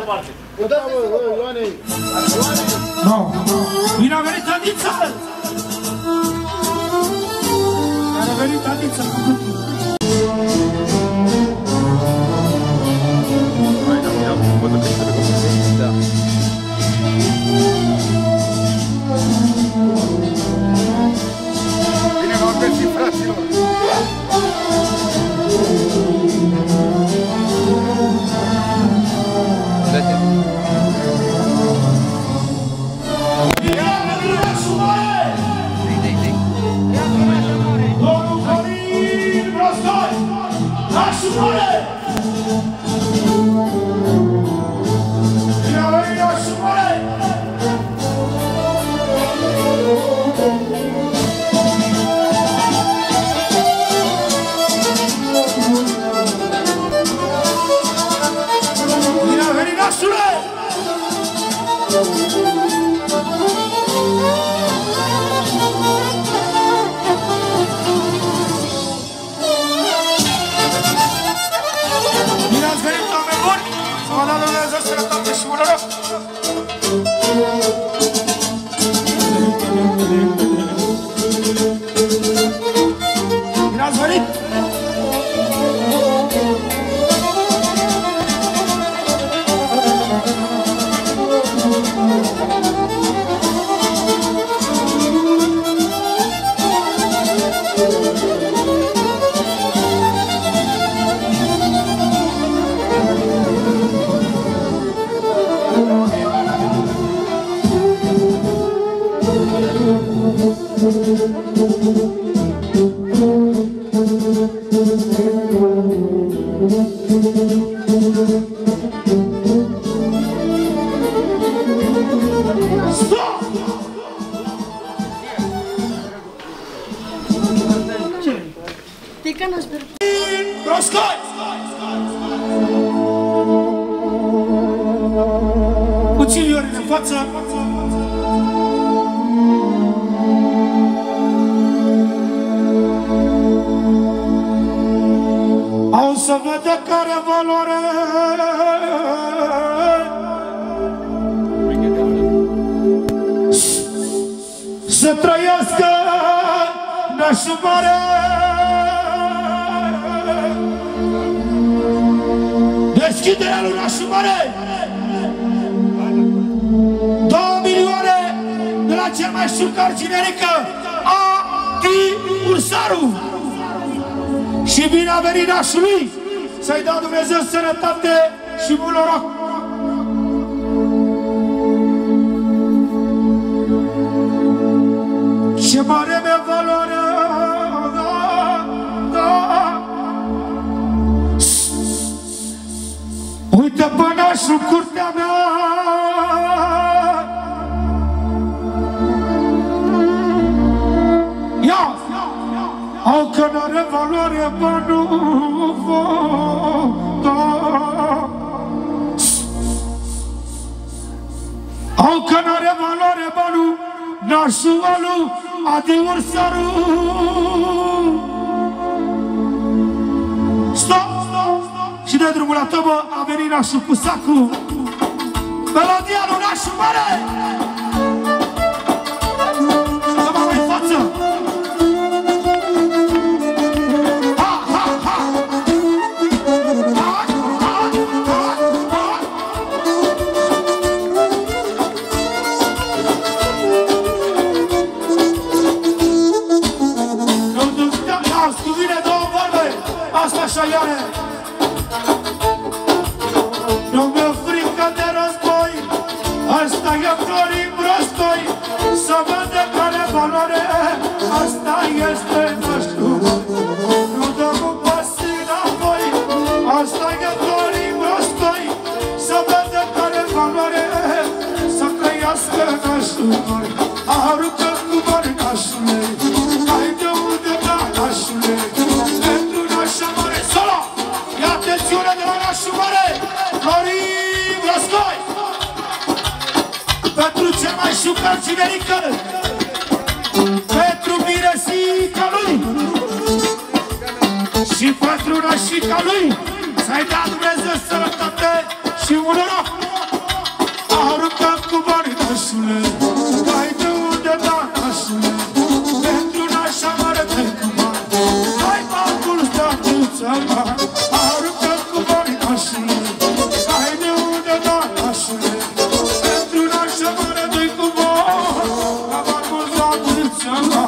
parte. Da, Ioanei. Nu. Bine a venit Adița! Bine a venit Adița! Hai, da, ia, văd că trebuie să da. Bine v-am găsit, fraților! Să trăiască nașul mare, deschiderea lui nașul mare, 2 milioane de la cel mai șucar generică, Adi Ursaru. Și bine a venit nașului, să-i dea Dumnezeu sănătate și mult noroc. Ce mare mea valoare, uite pe nașul curtea mea, ia, au că n-are valoare banul, au că n-are valoare banul, nașul alu, Adi Ursaru. Stop! Și de drumul la tăbă a venit nașul cu sacul. Melodia lui nașul mare! Să mă mai față! Așa iară. Nu mi-e frică de război, asta e Florin Brostoi, să vede care valoare, asta este nașul. Nu dă cu pasii înapoi, asta e Florin Brostoi, să vede care valoare, să trăiască nașul. Aruncă cu mare nașule, hai de unde da nașule, pentru nașa mare solo. Ia atențiune de la nașul mare, Florin Brostoi, pentru cel mai șucar generică, pentru miresica lui și pentru nașica lui, să-i dea Dumnezeu sănătate și un noroc. aruncat cu bani, nașule, hai de unde da, nașule, pentru nașa mare de cu bani, hai bacul statuța mea, aruncat cu bani, nașule, hai de unde da, nașule, pentru nașa mare de cu bani, hai bacul statuța mea.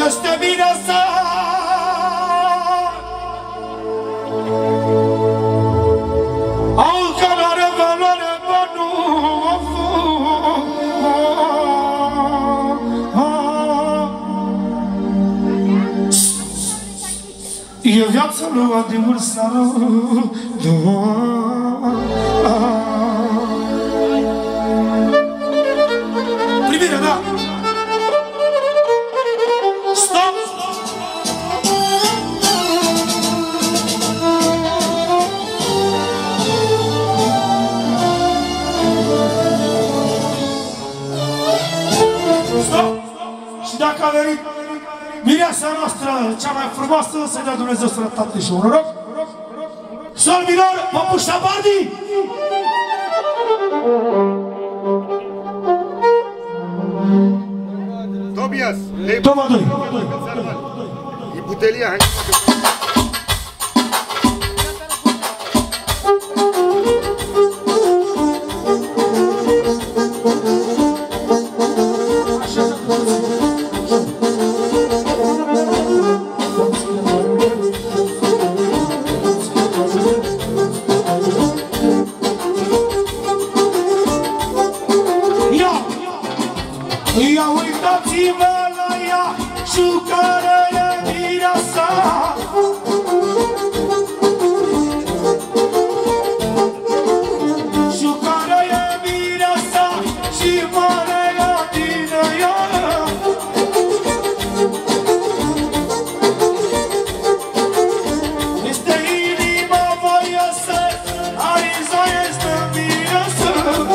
este bine să au că n-are valoare e viața lui Ademir Saru. Privire, da! Stop! Stop! Și dacă a venit mireasa noastră, cea mai frumoasă, să-i dea Dumnezeu sănătate și un noroc. Sol minor, Păpușa Bardi! Tobias, Toma 2. e butelia, hai. Ia uitați-vă la ea și care e mireasa. Și care e mireasa și mare ea din ea. Este inima voioasă, Ariza este mireasă.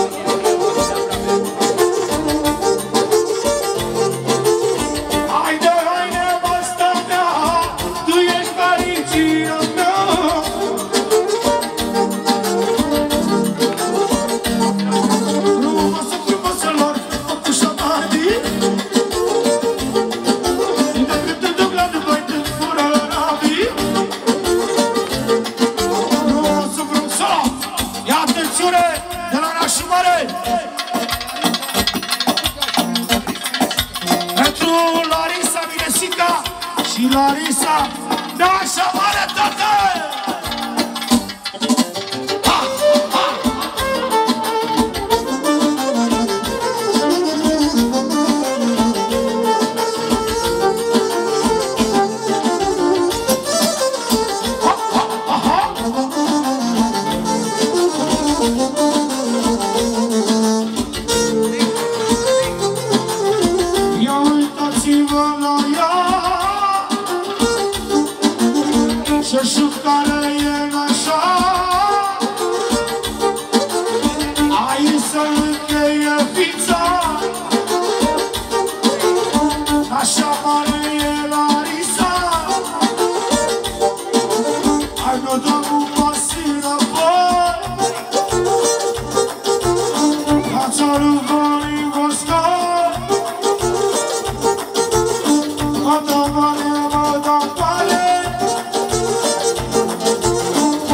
De la Nașul Mare pentru Larisa Minesica și Larisa Nașa Mare, tată! Și care e așa, ai să-l încheie fița. Așa mare e Larisa, ai nu dăm un pas înapoi. Ața rugării vă scot, mă dă mare, mă dă mare.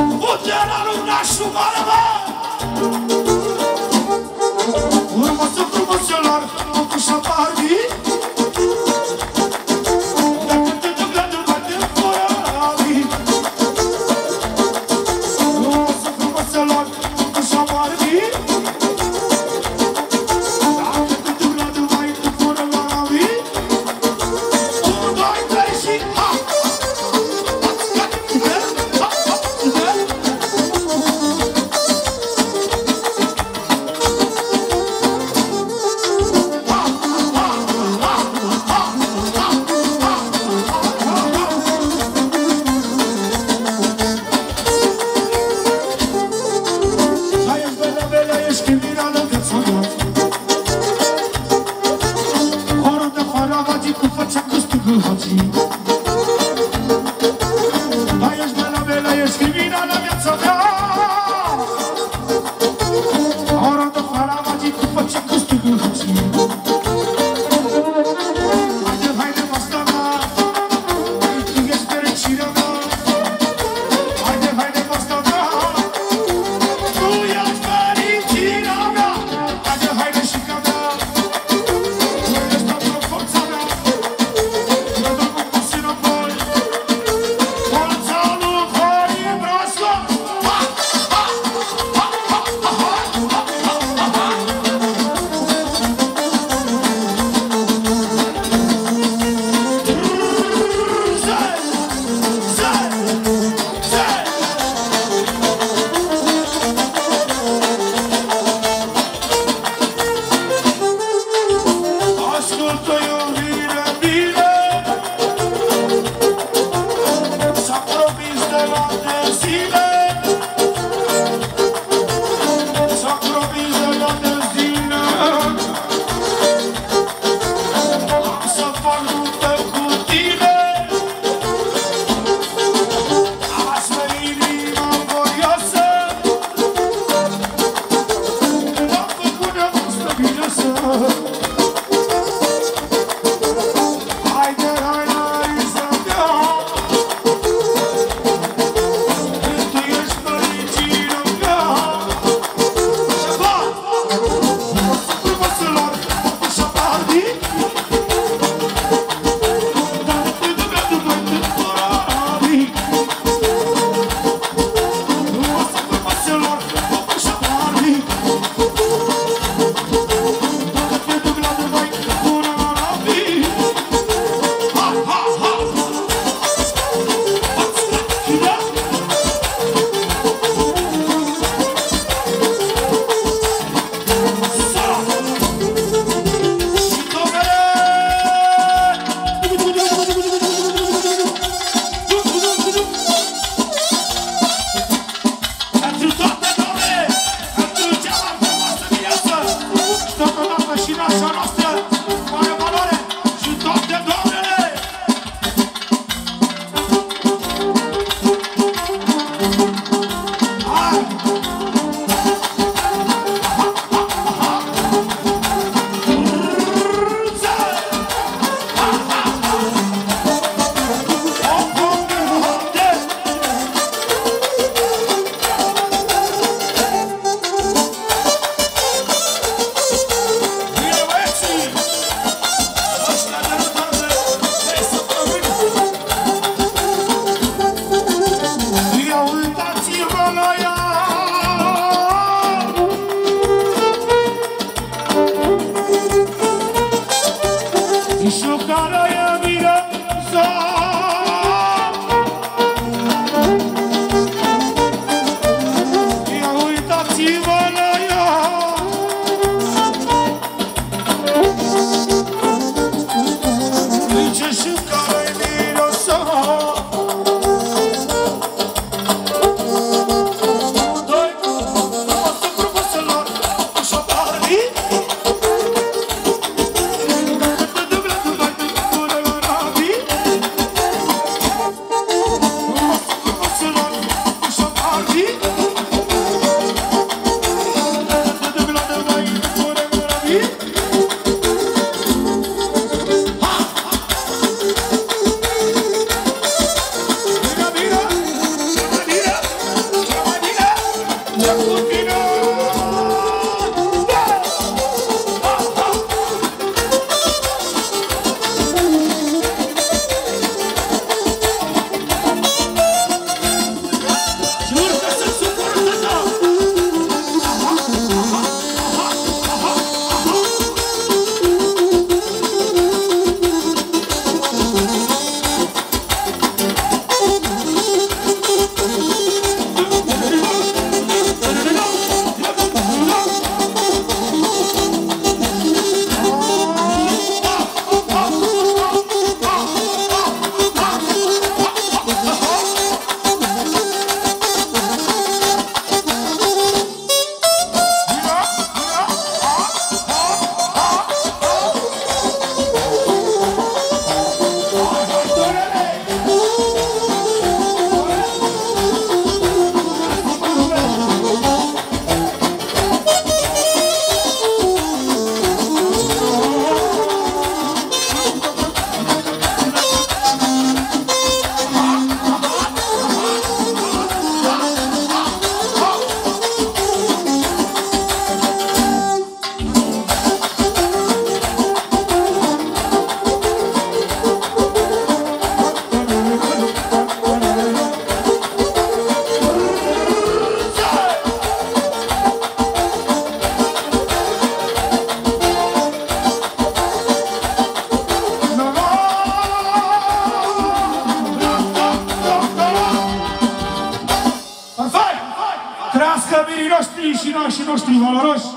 mirii noștri și nașii noștri valoroși.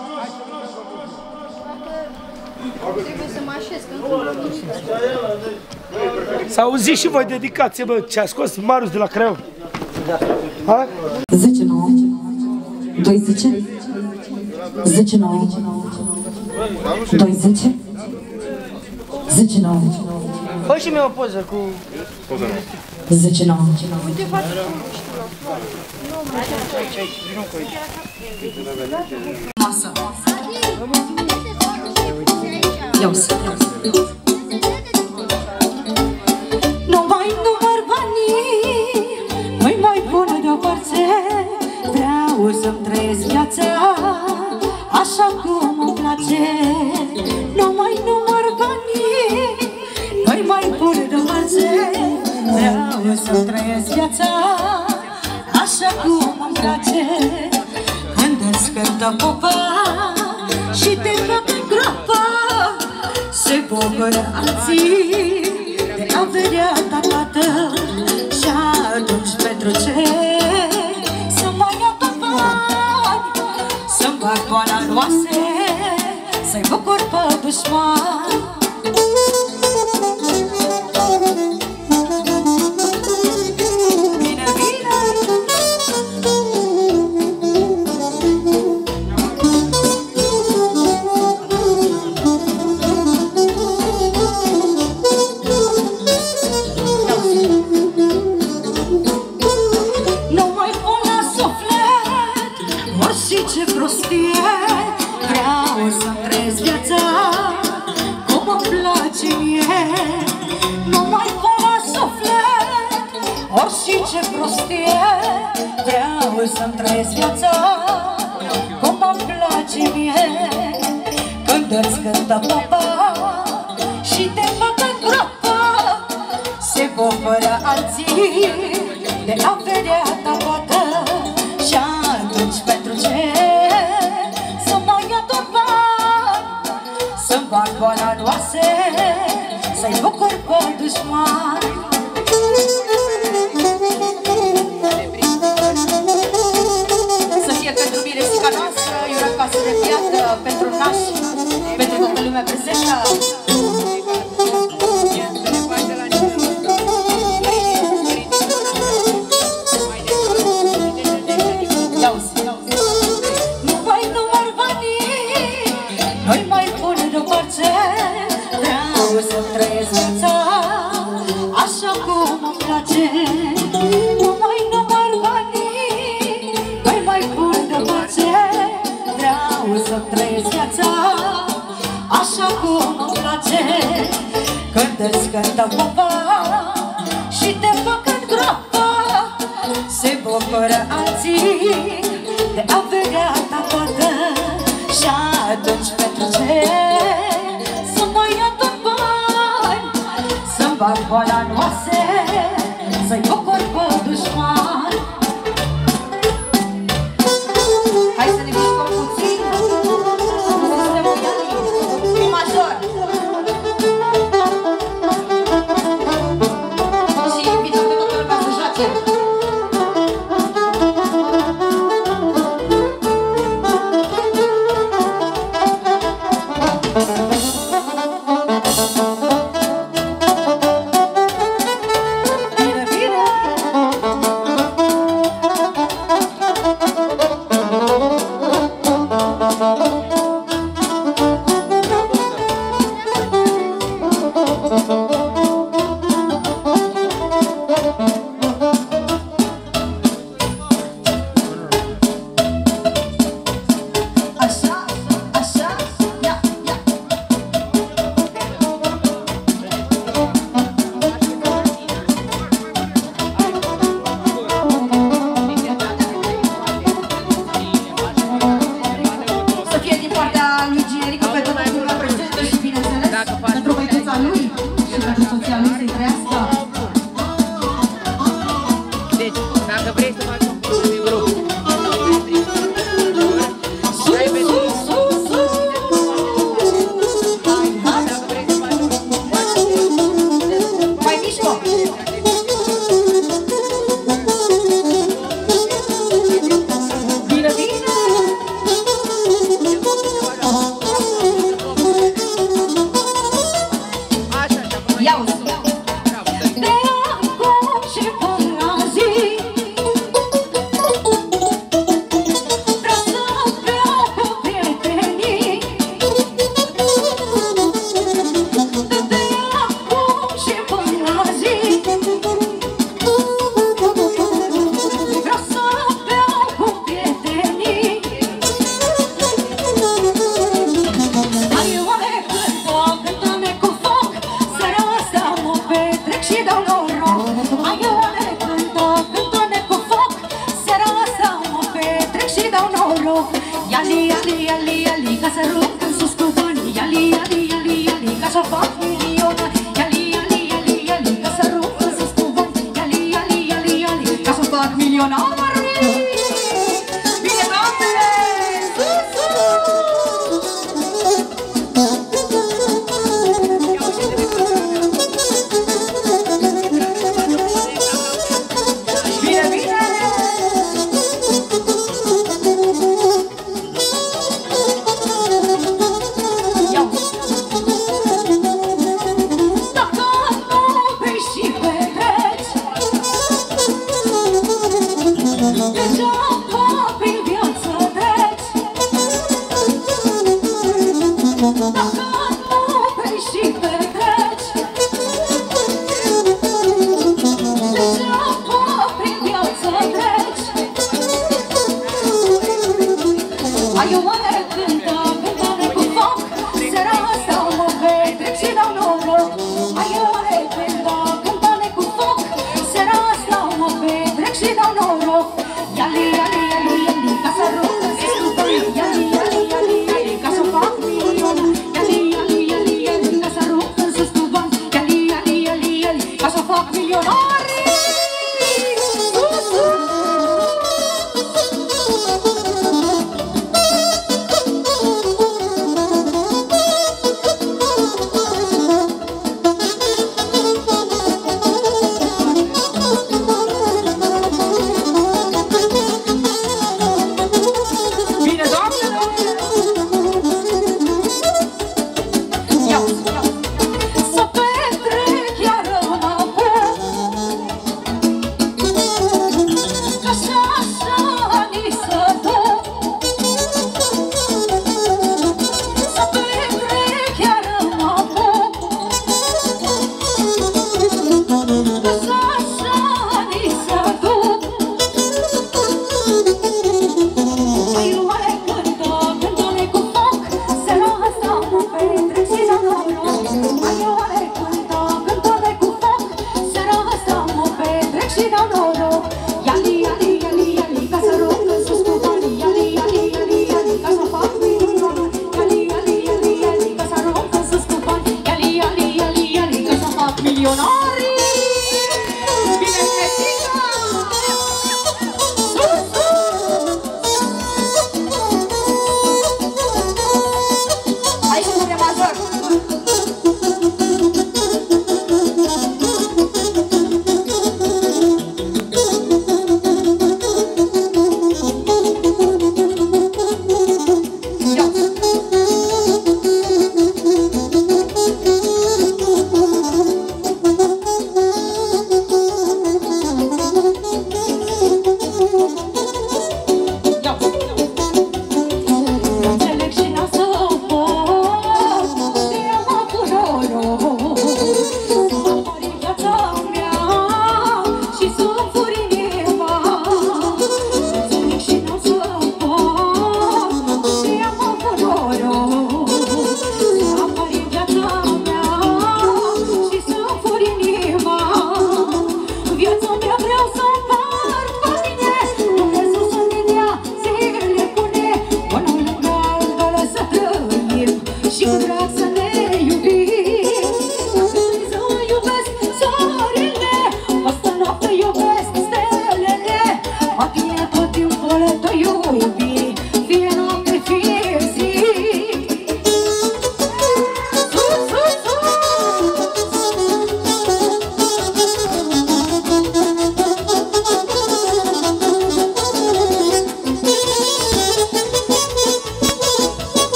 Trebuie să mă așez, că nu S-a auzit și voi dedicație, bă, ce a scos Marius de la Craiova. Ha? 10, 9, 12, 10, 9, 12, 10, 9, Fă și mie o poză cu... 10, 9. uite, faci Masă. Ia-o-să. Nu mai număr banii, nu-i mai pun deoparte. Vreau să-mi trăiesc viața așa cum îmi place. Nu mai număr banii, nu-i mai pun deoparte. Vreau să-mi trăiesc viața așa cum îmi place. Când îți cântă popa și te fac în groapă, se bucură alții de a vedea ta toată. Și atunci pentru ce să mai adun bani, să-mi bag boala în oase, să-i bucur pe dușmani. Bine, bine! Ce prostie, vreau să-mi trăiesc viața cum îmi place mie. Nu mai pun la suflet orice prostie, vreau să-mi trăiesc viața cum îmi place mie. Când îți cântă popa și te fac în groapă, se bucură alții de a vedea ta fată. Și atunci pentru ce să mai adun bani, să-mi bag boala în oase, să-i bucur pe dușmani. Să fie pentru miresica noastră, iura casă de piatră, pentru nași, pentru toată lumea prezentă. Să-mi trăiesc viața așa cum îmi place. Nu mai număr banii, nu mai pun deoparte. Vreau să-mi trăiesc viața așa cum îmi place. Când îți cântă popa și te fac în groapă, se bucură alții de a vedea ta toată. Și atunci pentru ce să mai adun bani, să-mi bag boala în oase, să-i bucur pe dușmani. Hai să ne mișcăm puțin, sistemul Ianii, mi major. Și invităm pe toată lumea să joace. Bine, bine! iali, iali, ca să rup în sus cu bani. Iali, iali, iali, iali, ca să fac milionari. Iali, iali, iali, iali, ca să rup în sus cu bani. Iali, iali, iali, iali, ca să fac milionari. Bine, doamne! Sus, bine, bine! Dacă nu vei și petreci degeaba prin viață treci. Dacă nu vei și petreci degeaba prin viață treci. Ai o mare cântă, cântare cu foc, seara asta mă petrec și dau noroc. Ai o mare cântă, cântare cu foc, seara asta mă petrec și dau noroc. Iali, iali, iali, iali, ca să rup în sus cu bani. Iali, iali, iali, iali, ca să fac milionari. Iali, iali, iali, iali, ca să rup în sus cu bani. Iali, iali, iali, iali, ca să fac milionari. Bine, doamnelor! Ia, ia. Să petrec iar în apuc, că așa ni se duc. Să petrec iar în apuc, că așa ni se duc. Ai o mare cântă, cântare cu foc, seara asta mă petrec și dau noroc. Ai o mare cântă, cântare cu foc, seara asta mă petrec și dau noroc. Iali, iali, iali, iali, ca să rup în sus cu bani. Iali, iali, iali, iali, ca să fac milionari. Iali, iali, iali, iali, ca să rup în sus cu bani. Iali, iali, iali, iali, ca să fac milionari. Bine, Cretica! Sus, hai să ne major!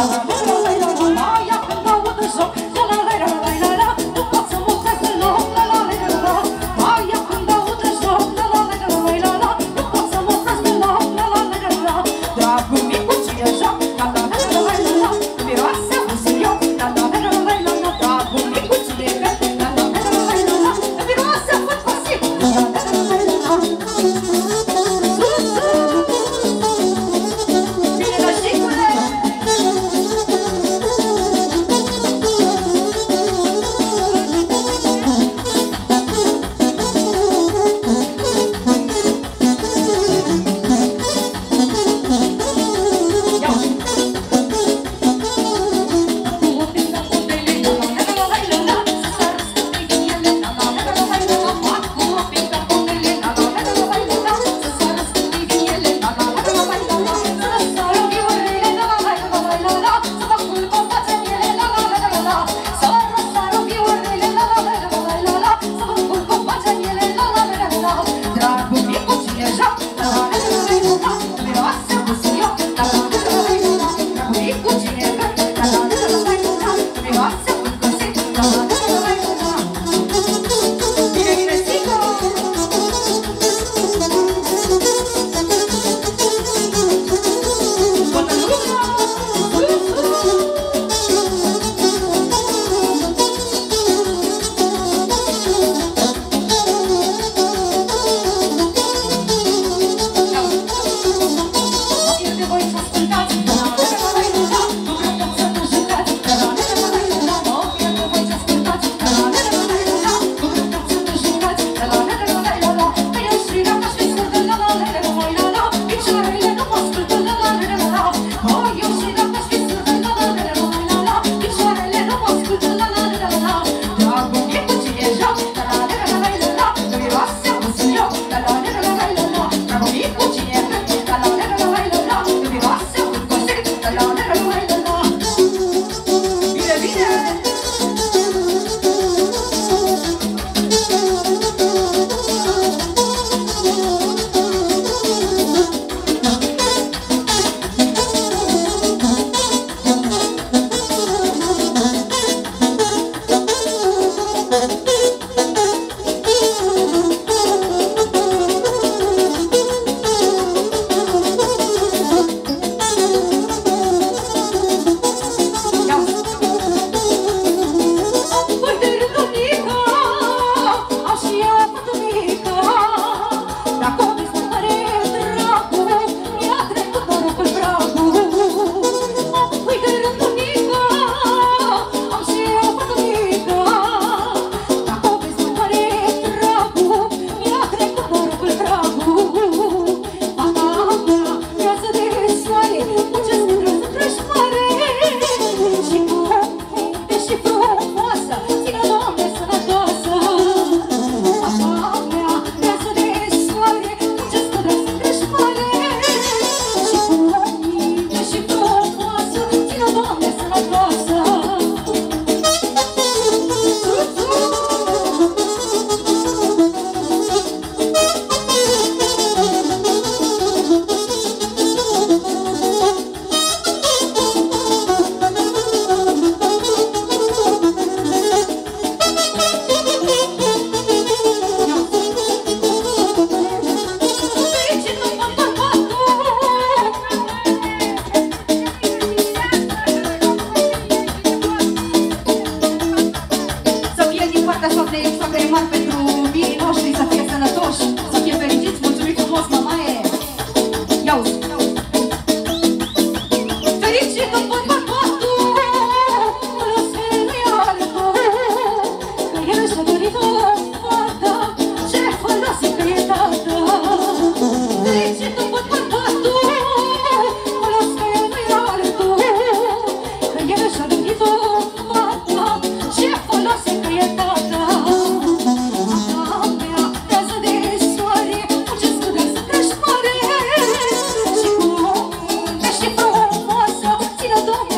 Țină Domnul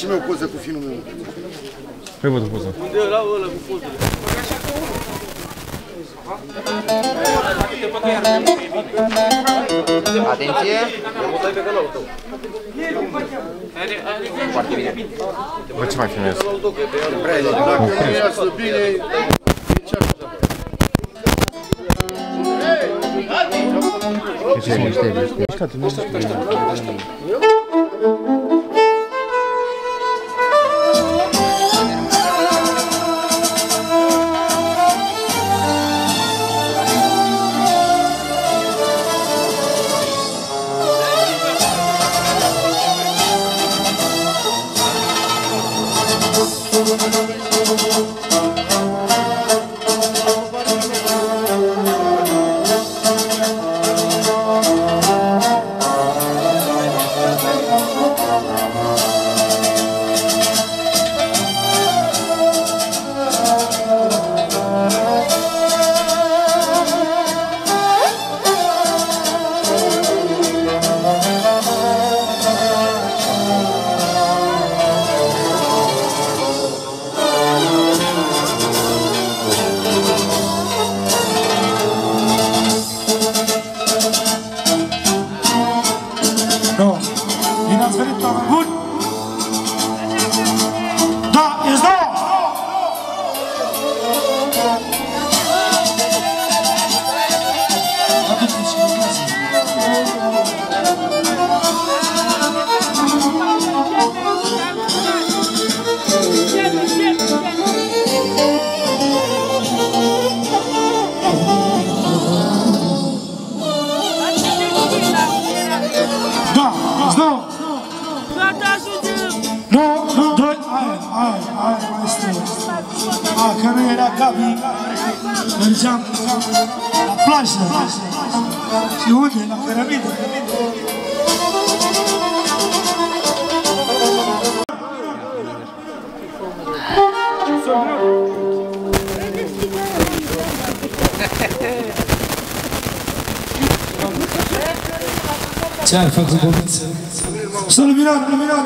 și mie o poză cu finul meu. Păi văd o poză. Unde era ăla cu pozele? Atenție! Foarte bine. Bă, ce mai filmez? Dacă nu iasă bine, ce așa? Ce se miște? Mergeam la plajă. Și unde? La Cărămidă. Ce ai făcut, băbuță? S-a luminat, luminat!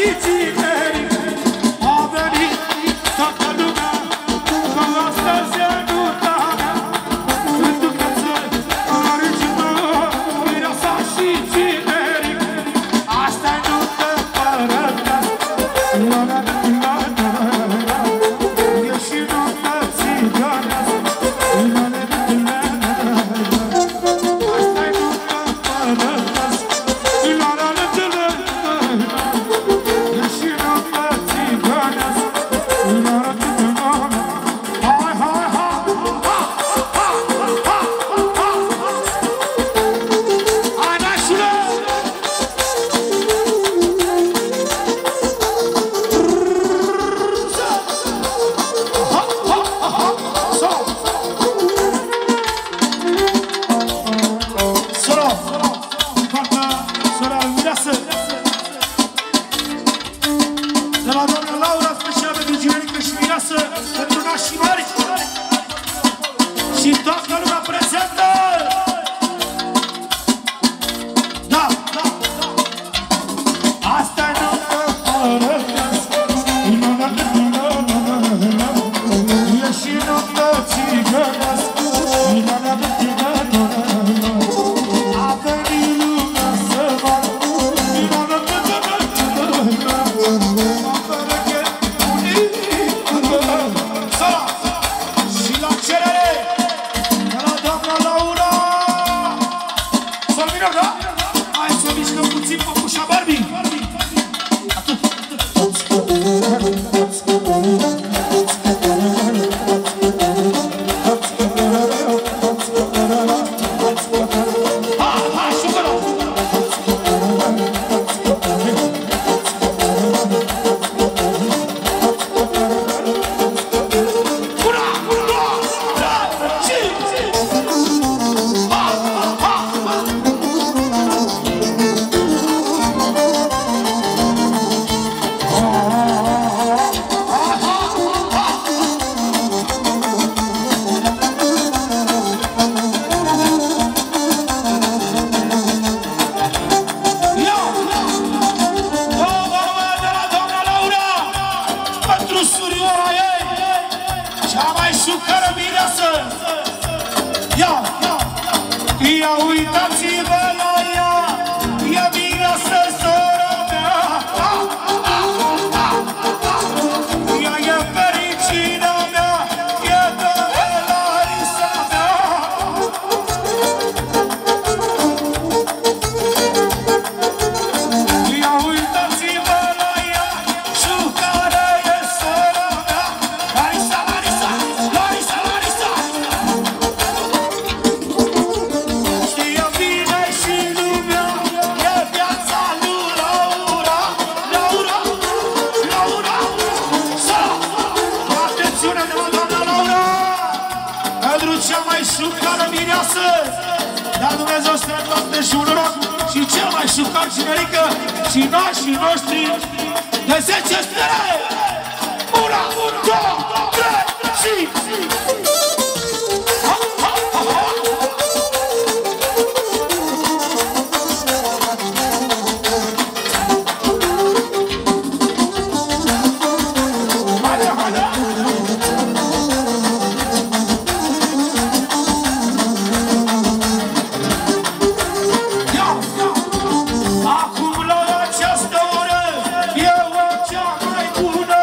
tineri, a venit toată lumea, că astăzi e nunta mea. În ducăță, origină, mireasa și tineri, asta-i nuntă părătească. La la la la la la, e și nuntă țiganească. La la la la la la, asta-i nuntă părătească. La la la la la, e și nuntă țiganească. La la la la la, hai, hai, hai, hai, nașule! Sora, sora mireasă, de la doamna Laura, special pentru Generică și mireasă, pentru nașii mari și toată lumea prezentă. Da, asta-i nuntă părătească. E și nuntă țigănească. A venit lumea să vadă. Și la cerere de la doamna Laura să-l vină, da? Hai să mișcăm puțin păpușa Barbie. Hai, șucără! Una, două, trei, cinci! Ha, ha, ha! Ia uitați-vă la ea, e mireasă sora mea. Ea e fericina mea, e Larisa mea. Ia uitați-vă la ea, și care e sora mea. Larisa, Larisa, Larisa, Larisa. Știe bine și lumea, e viața lui Laura. Laura, Laura, să! Atențiune de la doamna Laura! Pentru cea mai șucară mireasă, dar Dumnezeu să-i toate și un noroc și cea mai șucar Generică și nașii noștri de 10 stele! Una, două, trei, cinci! Ha, ha, ha, ha! Haide, haide! Ia! Acum la această oră e o cea mai bună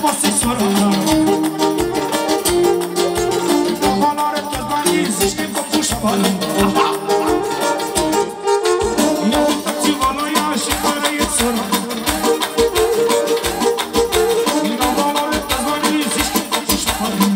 frumoasă-i sora valoare toți banii, zici că-i păpușa banii uitați-vă la ea și care e sora valoare toți banii, zici că-i păpușa banii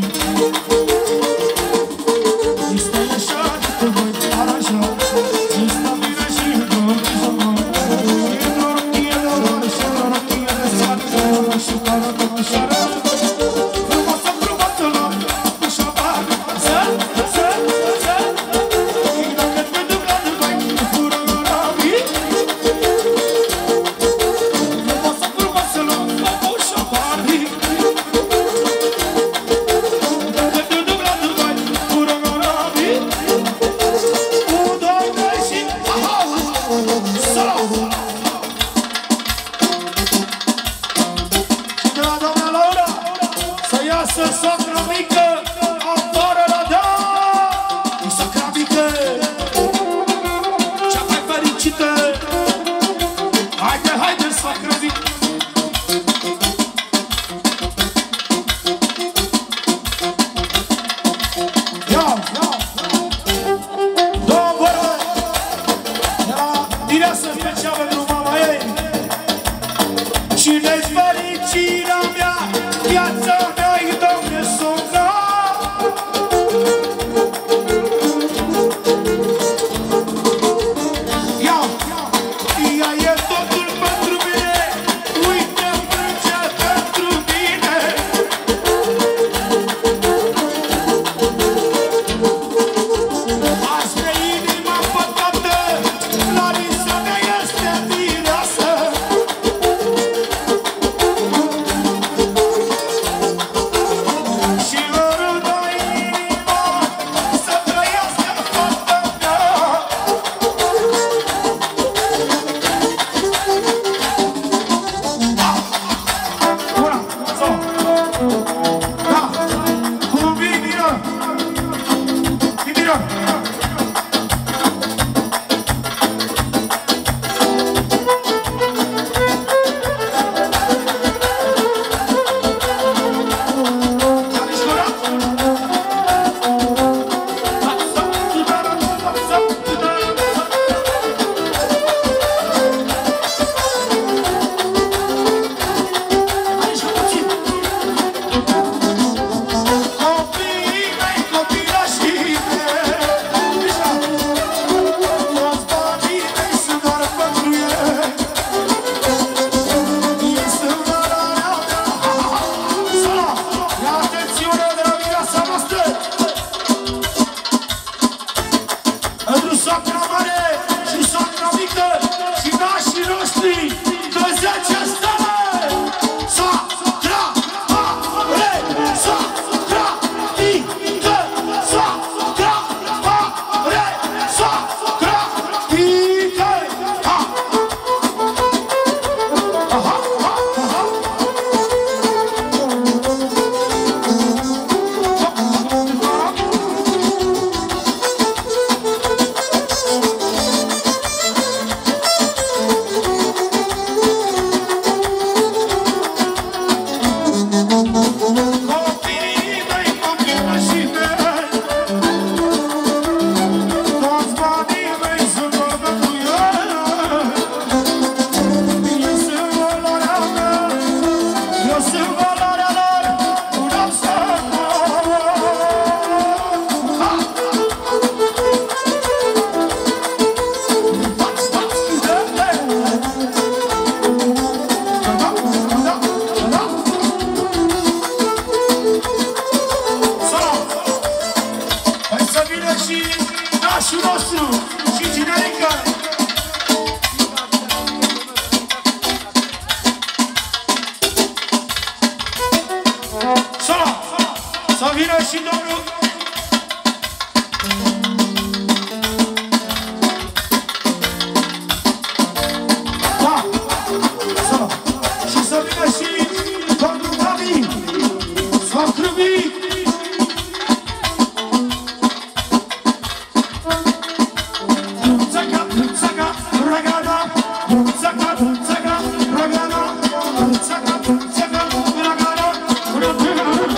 este așa de te voi aranja este bine și doar de zaman e doar mie de oare și doar mie de sate și care domnișoară frumoasă, frumoasă la ușa bani soacră mică, afară la da! Soacra mică, cea mai fericită! Haide, haide, soacră mică! Ia, ia! Două vorbe! De la mireasă specială pentru mama ei! Cine-i fericirea mea, viața mea!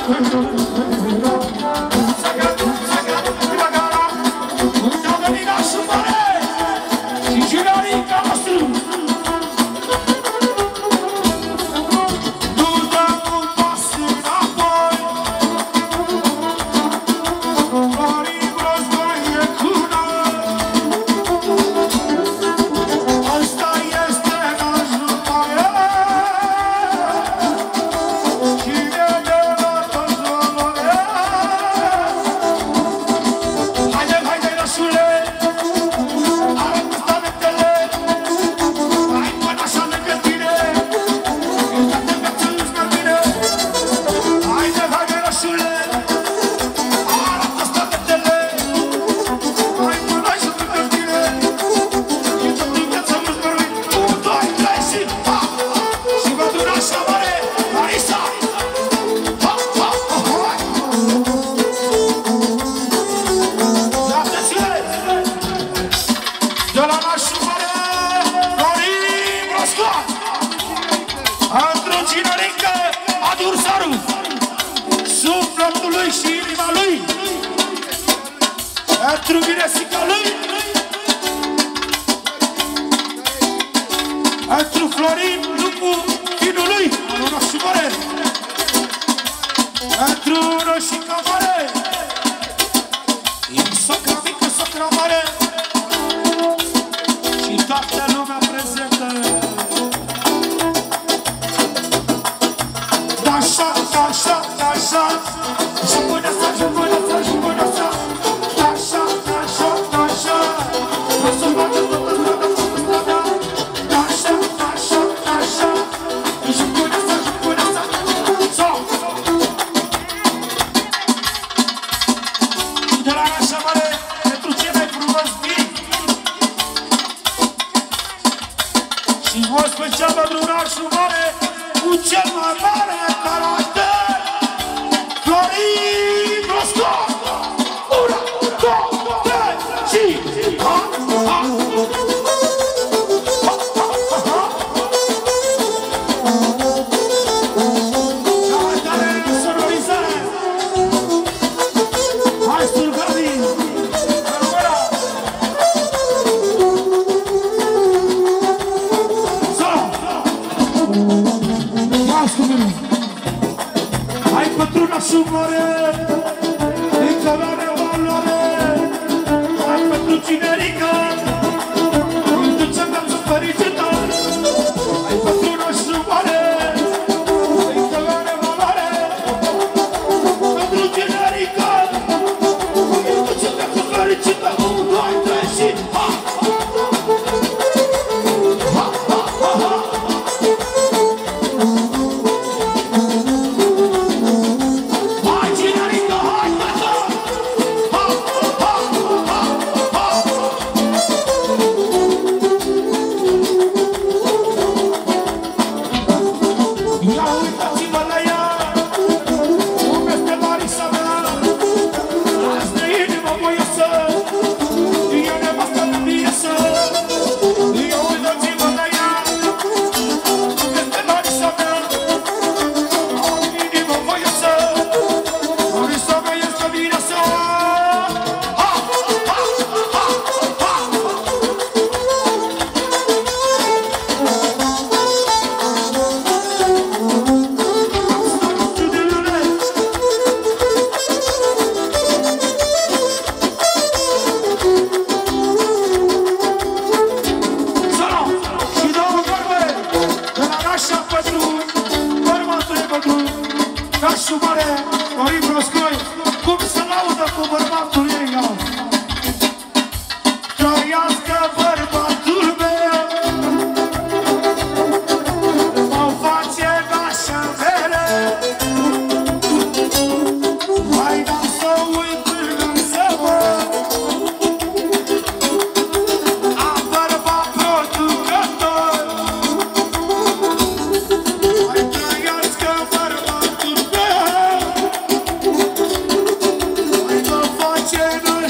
Lleno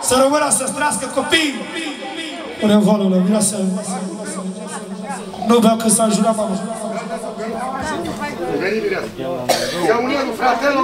Să rămână, să străiască copiii. Pune volul, vine să... Nu vreau că s-a înjurat mama. Veni, Mireasa. Ia unul, fratelo.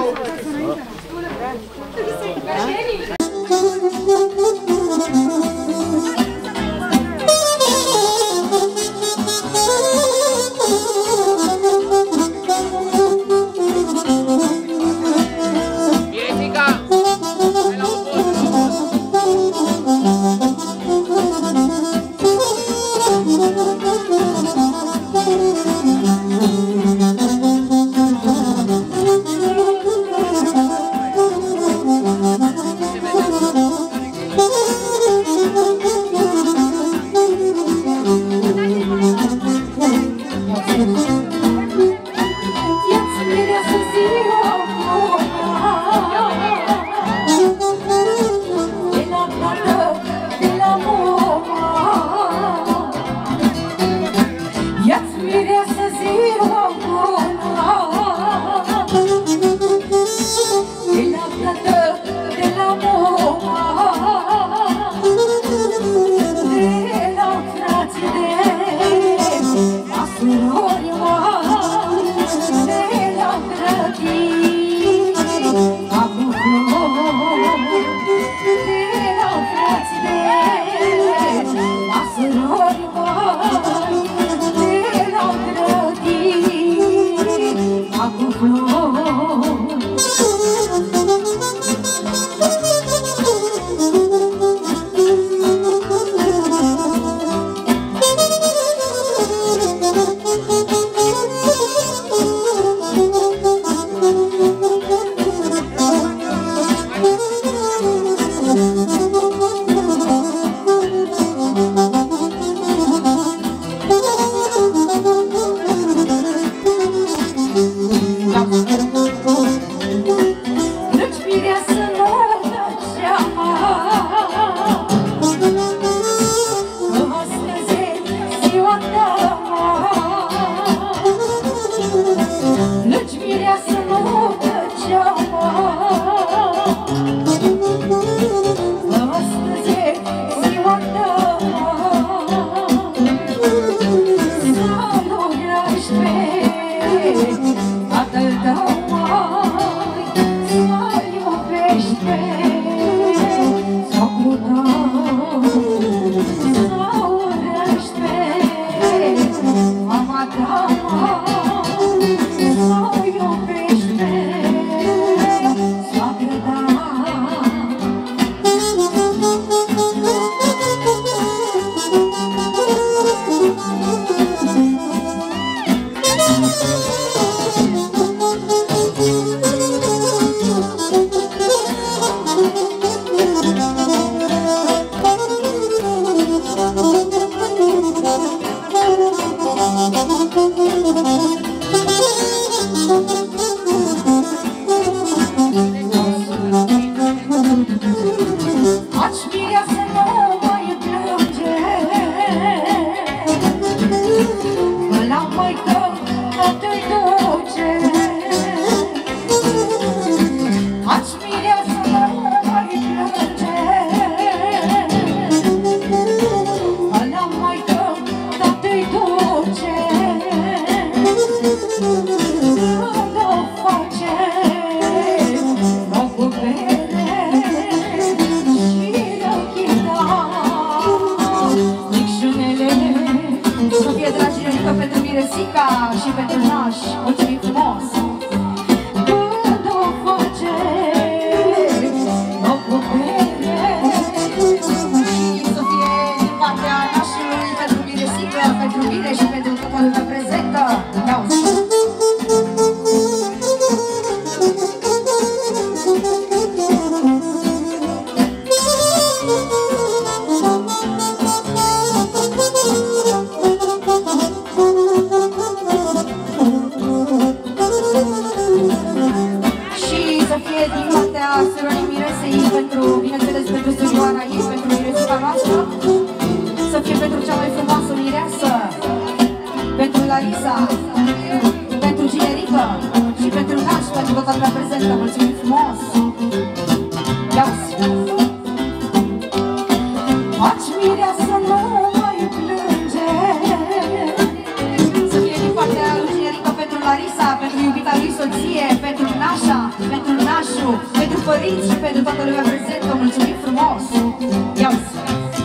nostru, pentru părinți și pentru toată lumea prezentă, mulțumim frumos! Ia-ți!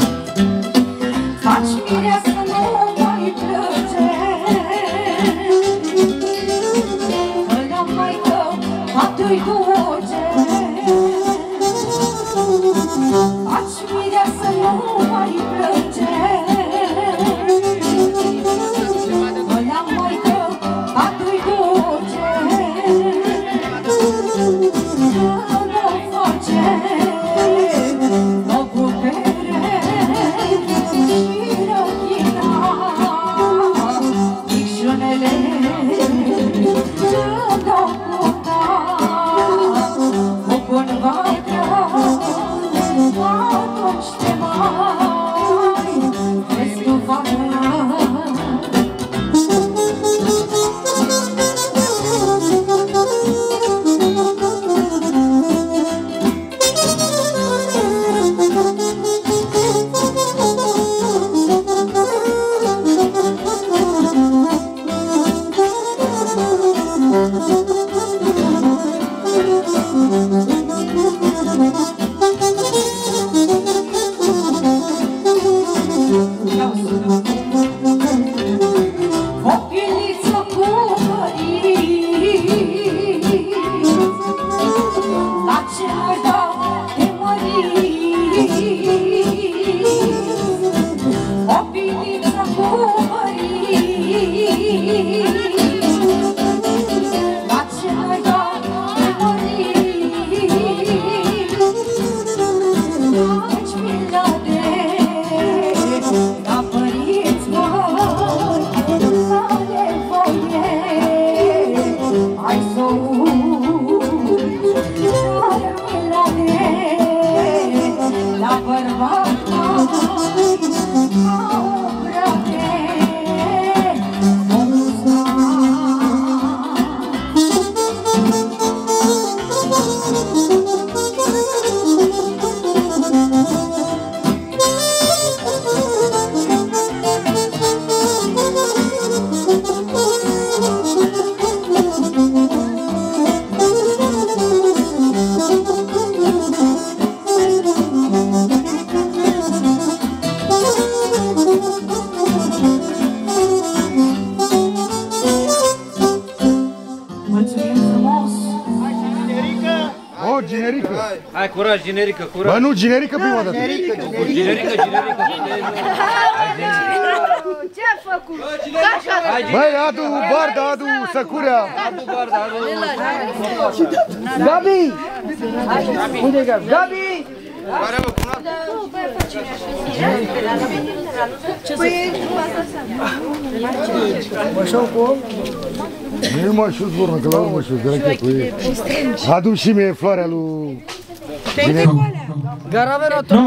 Faci mirea să nu mai plânge, că la maică atâi duce. Faci mirea să nu mai plânge, că la maică atâi duce. Nu face o putere și răchina, micșunele dă-o puta, o cumva atunci te mai restufană. Hai, curaj, generică, curaj. Bă, nu, generică prima dată. Generică. Ce a făcut? Băi, adu barda, adu săcurea. Adu barda, adu... Gabi! Unde e Gabi? Gabi! Care mă, cum Nu mă șuz, vornă, că la urmă șuz, direct cu ei. Adu și mie floarea lui... Garaveno tu!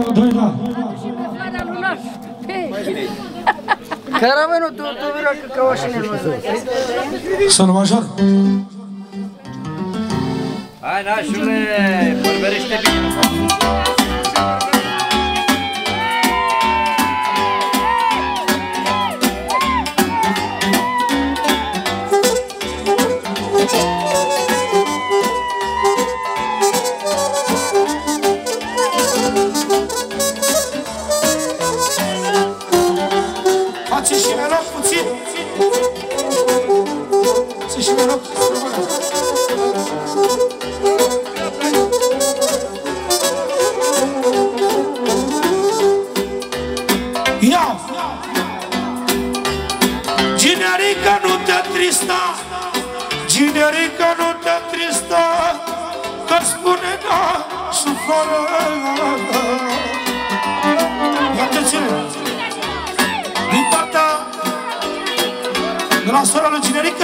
Garaveno tu vino că oșine Sol major. Hai, nașule, vorbește bine. Face și meloc puțin. Face și meloc. Ia! Generica, nu te trista, generica, nu te trista, că-ți spune da și fără. Iată-ți-le! Din partea de la sora lui Generică,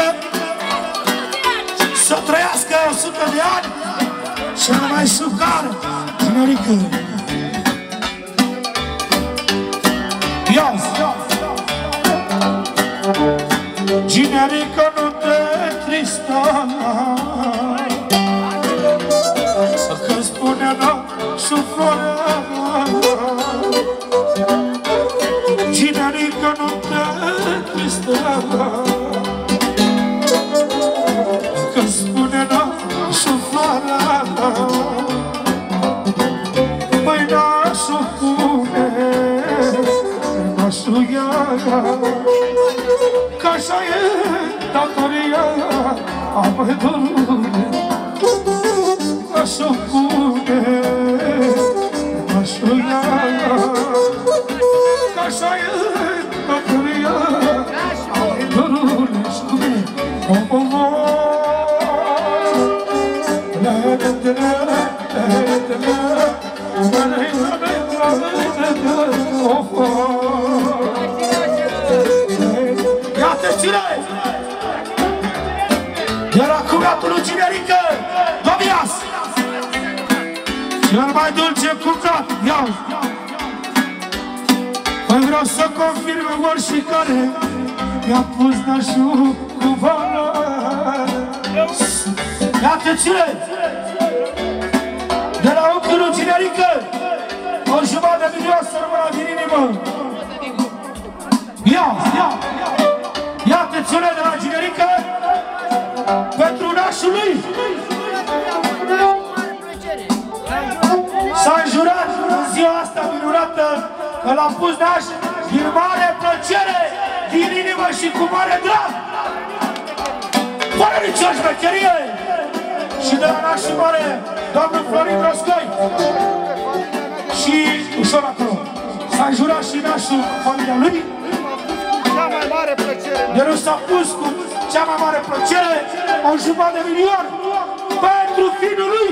să trăiască 100 de ani, cel mai sucar, Generică. Ia! Generică, nu te trista, că spune da și fără. Generică, nu te trista, că spune da și fără. Că așa e datoria amândurului. Așa pune, așa ia, că așa e datoria amândurului. Iată cine! Era cugatul lui Cinerică, Tobias! Cel mai dulce cucat, iau! Păi vreau să confirme oricare i-a pus nașul cu valoare. Iată cine! De la unchiul lui Cinerică, o jumătate de milion să rămână din inimă. Ia! Iată cine de la Cinerică pentru nașul lui. S-a înjurat în ziua asta minunată că l-am pus naș din mare plăcere, din inimă și cu mare drag. Fără nicio șmecherie. Și de la nașul mare, domnul Florin Broscoi. Și ușor acolo. S-a înjurat și nașul familia lui. Cea mai mare plăcere. De nu s-a pus cu cea mai mare plăcere o jumătate de milion pentru finul lui.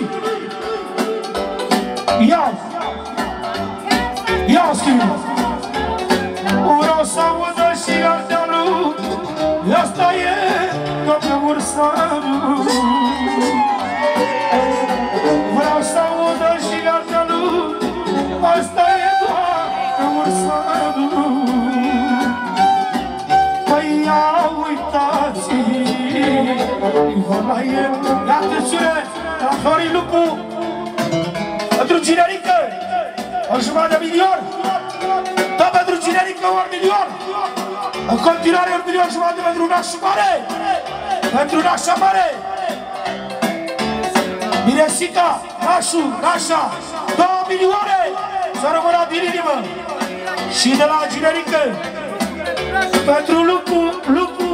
Ia-o scriu. Vreau să audă și ardealul. Asta e, domnul Mursanu. Vreau să audă și ardealul. Asta e, domnul Mursanu. Păi ia uitați, iată cine, la Florin Lupu, pentru Cinerică, o jumătate de milion, tot pentru Cinerică, un milion, în continuare un milion jumătate pentru nașul mare, pentru nașa mare, Miresica, nașul, nașa, 2 milioane, să rămână din inimă, și de la Cinerică, pentru Lupu,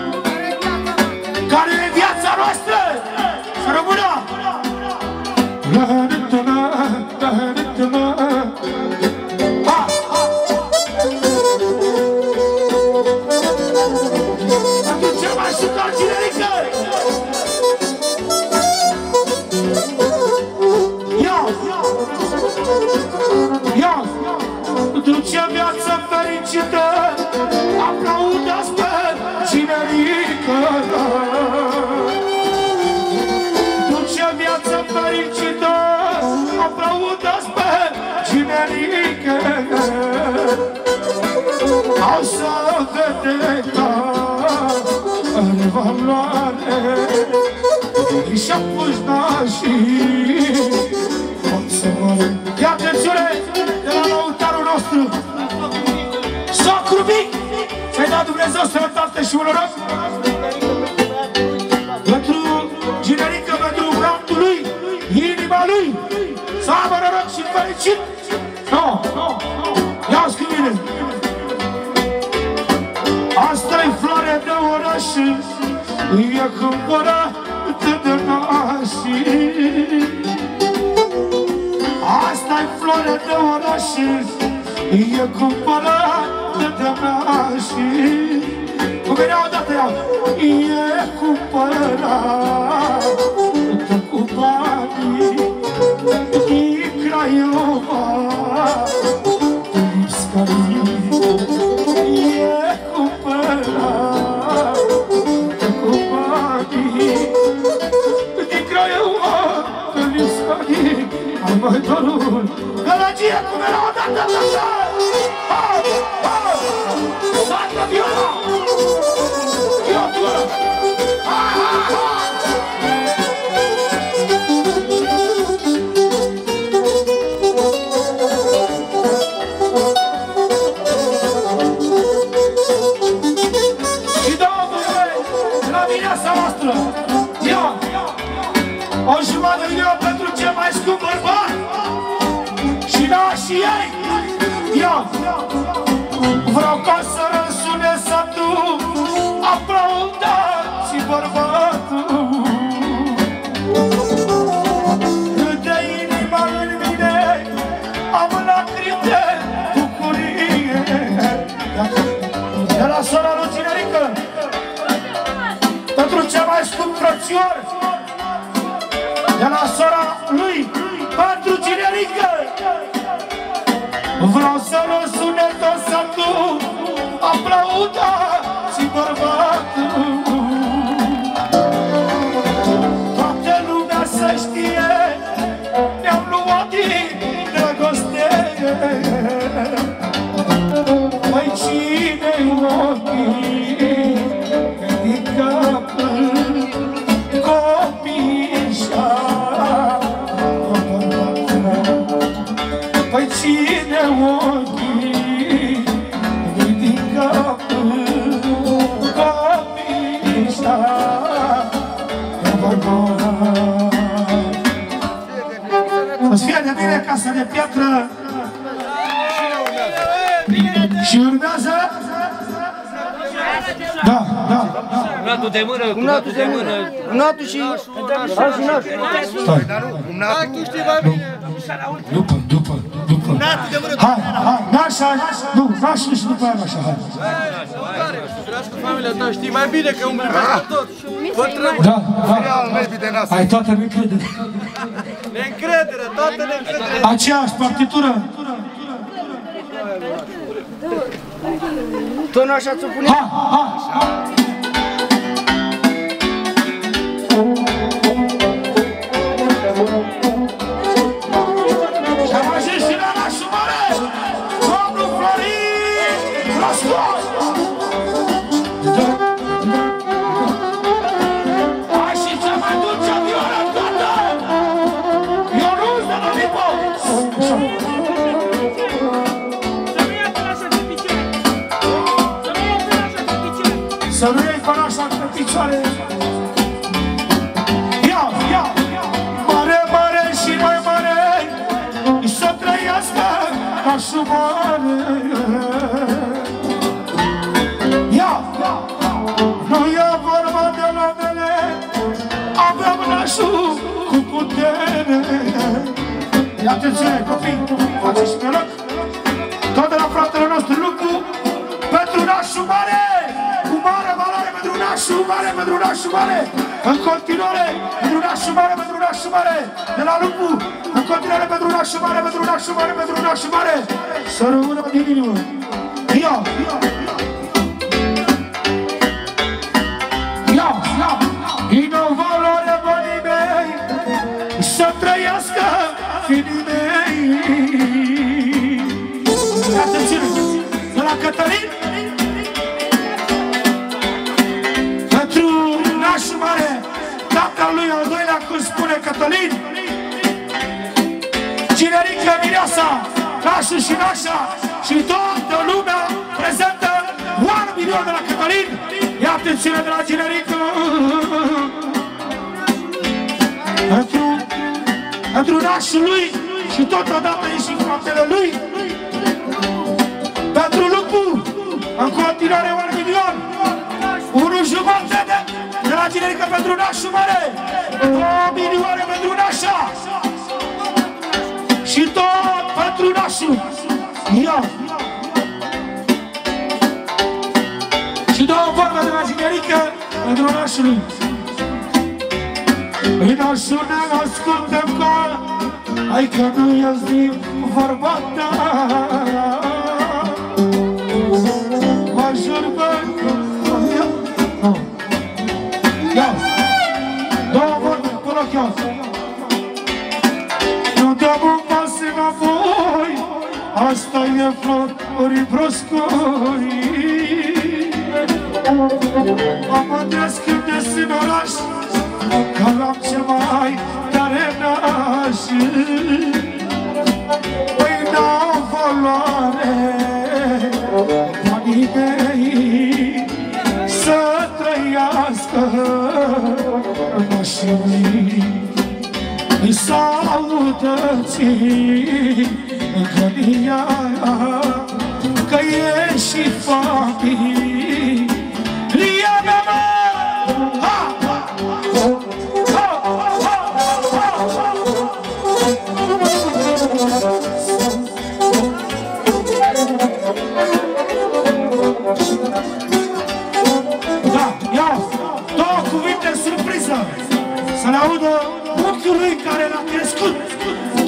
care e viața noastră, să rămână! Pentru cel mai șucar Cinerică! Ia! Pentru ce viață fericită, aplaudați pe Cinerică! Duce viață fericită, aplaudați pe Cinerică! Au să vedeca în valoare și-a pus nașii. Ia atențiune de la lăutarul nostru! Socru mic! Să-i dea Dumnezeu sănătate și un noroc pentru Cinerică, pentru bratul lui, inima lui, să aibă noroc și fericit! Ia-ți cu mine! Asta-i floare de oraș, e cumpărată de nașii. Asta-i floare de oraș, e cumpărată de nașii. Cu mine odată iau! E cumpărată cu banii din Craiova, din Scării. E cumpărată cu banii din Craiova, din Scării. Ai mai dorul gălăgie cu mine odată așa! Sacă viola! Viotură! Și două bucări la vineasa noastră! Ia! O jumătate de milion pentru cel mai scump bărbat! Și da, și ei! Ia! Vreau ca să răspund sora lui Cinerică, pentru cel mai scump frățior, de la sora lui, pentru Cinerică. Vreau să-l sune tot satul, aplauda și bărbatul. Toată lumea să știe, ne-am luat din dragoste. Păi cine-i ochii din cap copișa? Păi cine ochii din cap copișa? Să-ți fie de bine casa de piatră. Și urmează? Da. Cumnatul de mână, cumnatul de mână. Cumnatul și nașul. Stai. Tu știi mai bine. După. Hai, nașa, nu, nașul și după aia nașa, hai. Dragi cu familia ta, știi mai bine că umbli peste tot. Da. Ai toată neîncredere. Neîncredere, toată neîncredere. Aceeași partitură. Tot așa ți-o pune? Ha! Și am ajuns și la nașul mare, domnul Florin Roscos! Hai și cea mai dulce vioară toată! Ionuț de la Lipo! Să nu iei panașa pe picioare. Ia, mare și mai mare, să trăiască nașul mare. Ia, nu e vorba de la mele, avem nașul cu putere. Ia atenție, copii, faceți pe loc. Tot de la fratele nostru Lucu, pentru nașul mare. Cu mare valoare pentru nașul mare, pentru nașul mare. În continuare, pentru nașul mare, pentru nașul mare. De la Lupu, în continuare pentru nașul mare, pentru nașul mare, pentru nașul mare. Să rămână din inimă. Ia. Din o valoare, banii mei, să trăiască finii mei. Atenție, de la Cătălin. Pentru nașul mare, tatăl lui al doilea, cum spune Cătălin, Cinerică, Mireasa, nașul și nașa și toată lumea prezentă, 1 milion de la Cătălin. Ia atenție de la Cinerică. Pentru nașul lui și totodată e și fratele lui. Pentru Lupu, în continuare 1 milion. 1,5 de la Cinerică pentru nașul mare, 2 milioane pentru nașa și tot pentru nașul. Ia! Și 2 vorbe de la Cinerică pentru nașul. În nașul ne ascultăm că hai că nu i-ați din vorba ta. Mă jur, băi, ia! 2 vorbe, până chiar. Nu dăm un pas înapoi, asta e Florin Broscoi. Mă mândresc când ies în oraș, că am ce mai tare naș. Păi n-au valoare banii mei, să trăiască nașii. Îi saudă-ți gânia, că e și familia mea.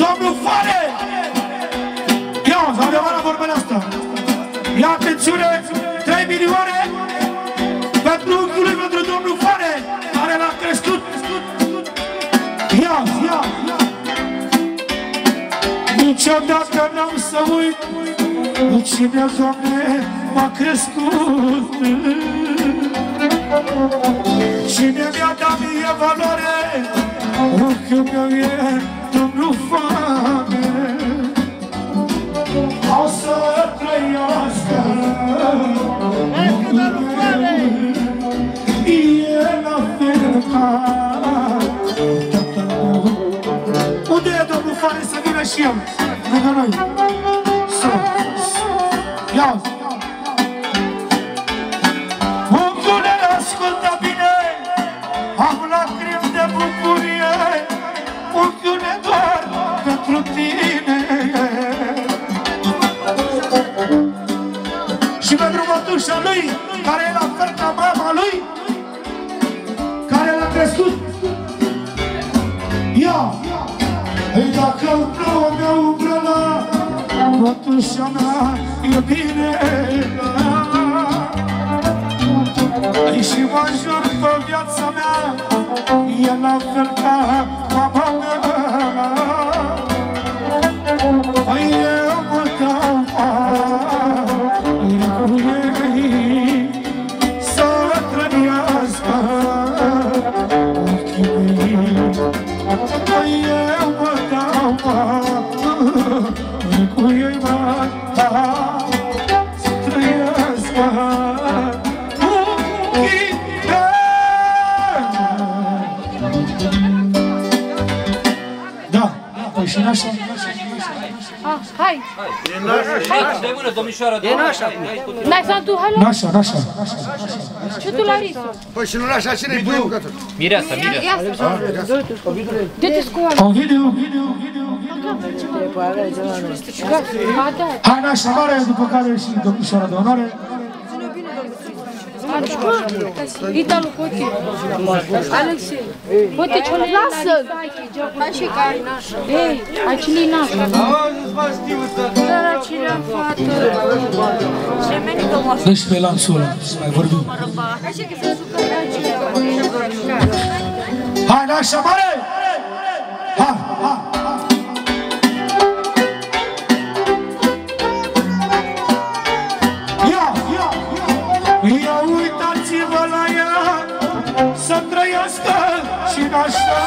Domnul Foare! Ia, adevărat vorbele astea. Ia atențiune, 3 milioane pentru unchiul lui, pentru domnul Foare, care l-a crescut. Ia, ia, ia. Niciodată n-am să uit cine, Doamne, m-a crescut. Cine mi-a dat mie valoare, unchiul meu e domnul Foare. O să trăiască unchiul meu, e la fel ca tatăl meu. Unde e domnul Foare să vină și el? Lângă noi. Ia! Unchiule, ascultă bine, am lacrimi de bucurie, unchiule, doar pentru tine. Și pentru mătușa lui, care e la fel ca mama lui, care l-a crescut. Ia! Ei, dacă îmi plouă mea umbrăla, mătușa mea e bine. Ei, și mă jur pe viața mea, e la fel ca mama mea. Păi eu mă dau cu ei să trăiască ochii mei. Păi eu mă dau cu ei, să trăiască ochii mei. Da, păi și n-așa. Hai! Hai, dai mână, domnișoară! E nașa! N-ai să tu, hai! Nașa, nașa. Ce tu la riso? Păi și nu nașa, cine-i băi bucătă? Mireasa, mireasa! De-te scoală! Ovidiu! Hai, nașa mare, după care și domnișoara de onoare. Italu, hote! Alexei! Hote, ce-o le lasă! Hai și care nașa! Ei, acele-i nașa! Săracilea fată! Dă-și pe lanțul ăla, să mai vorbim. Hai, nașa mare! Hai, hai! Ia uitați-vă la ea, să trăiască și nașa.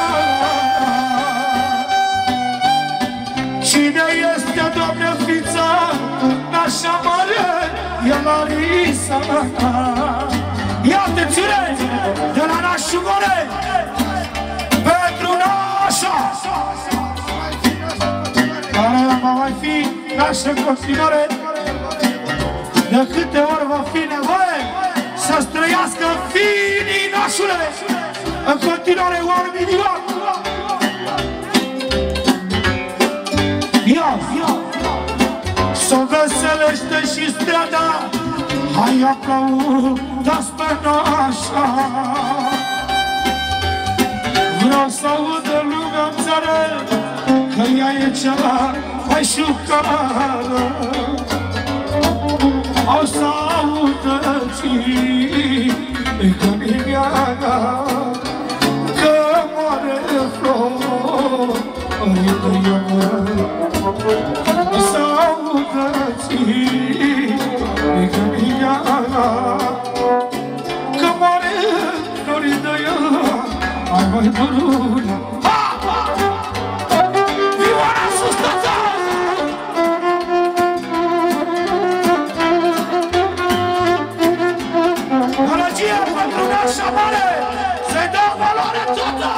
Cine este, Doamne, fița, nașa mare, e Larisa. Ia atențiune, de la nașul mare, pentru nașa, care va mai fi nașa în continuare. De câte ori va fi nevoie să-ți trăiască fiii nașule, în continuare 1 milion. Ia, ia, s-o veselește și strada, hai aplaudați pe nașa. Vreau să audă lumea în țară, că ea e cea mai șucară. O să audă ții că mi-a că moare flori de iubă. O să audă ții că mi-a că moare flori de iubă. Hai mai bună! Vioara sus, tăța! Pentru nașa mare, să-i dau valoare toată!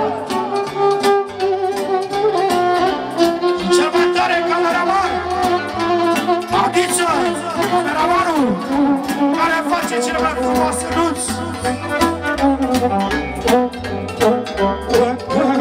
Cel mai tare cameraman, Adiță, cameramanul, care face cele mai frumoase nuți.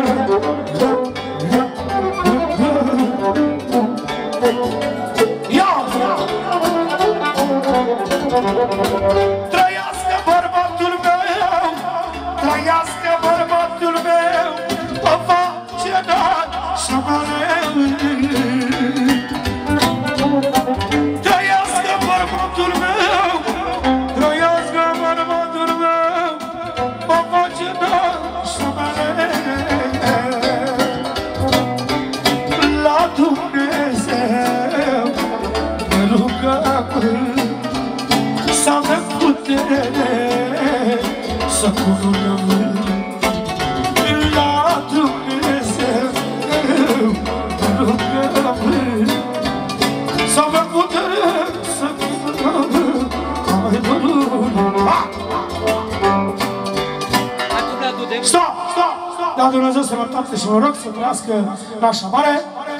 Trăiască bărbatul meu, trăiască bărbatul meu, mă face nașumele la Dumnezeu. Mă rugăm să avem putere să curunăm la Dumnezeu. Mă rugăm să avem putere să curunăm. Stop! Da, Dumnezeu să mă toate și mă rog să trăiască nașa mare.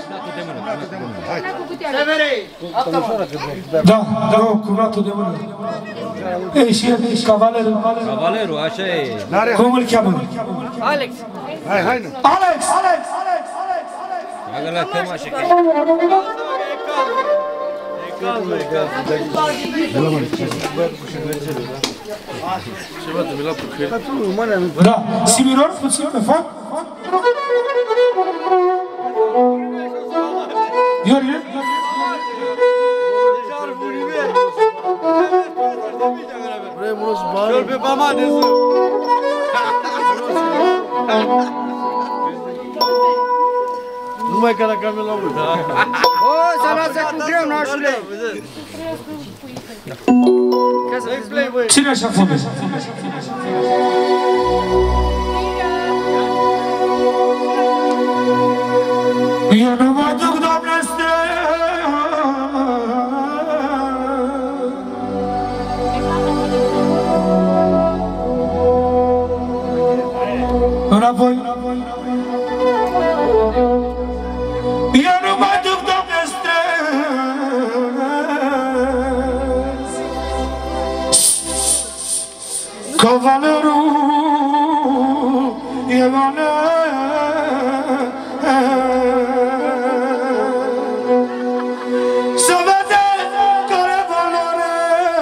Da, rog, cuvântul de mână. Ei, și el, cavalerul. Cavalerul, așa e. Cum îl cheamă? Alex. Hai, Alex! Bagă la tema și că... Da, Simiror, puțin pe fac. Iorine? Vrei mulți bani? Cel pe pama de zi. Numai ca la camion la urmă. O, să lasă cu greu, nașule! Cine așa fome? Eu nu mă duc, Doamne, înapoi. Eu nu mă duc, Doamne, străzi. Cavalerul e să vede care valoare.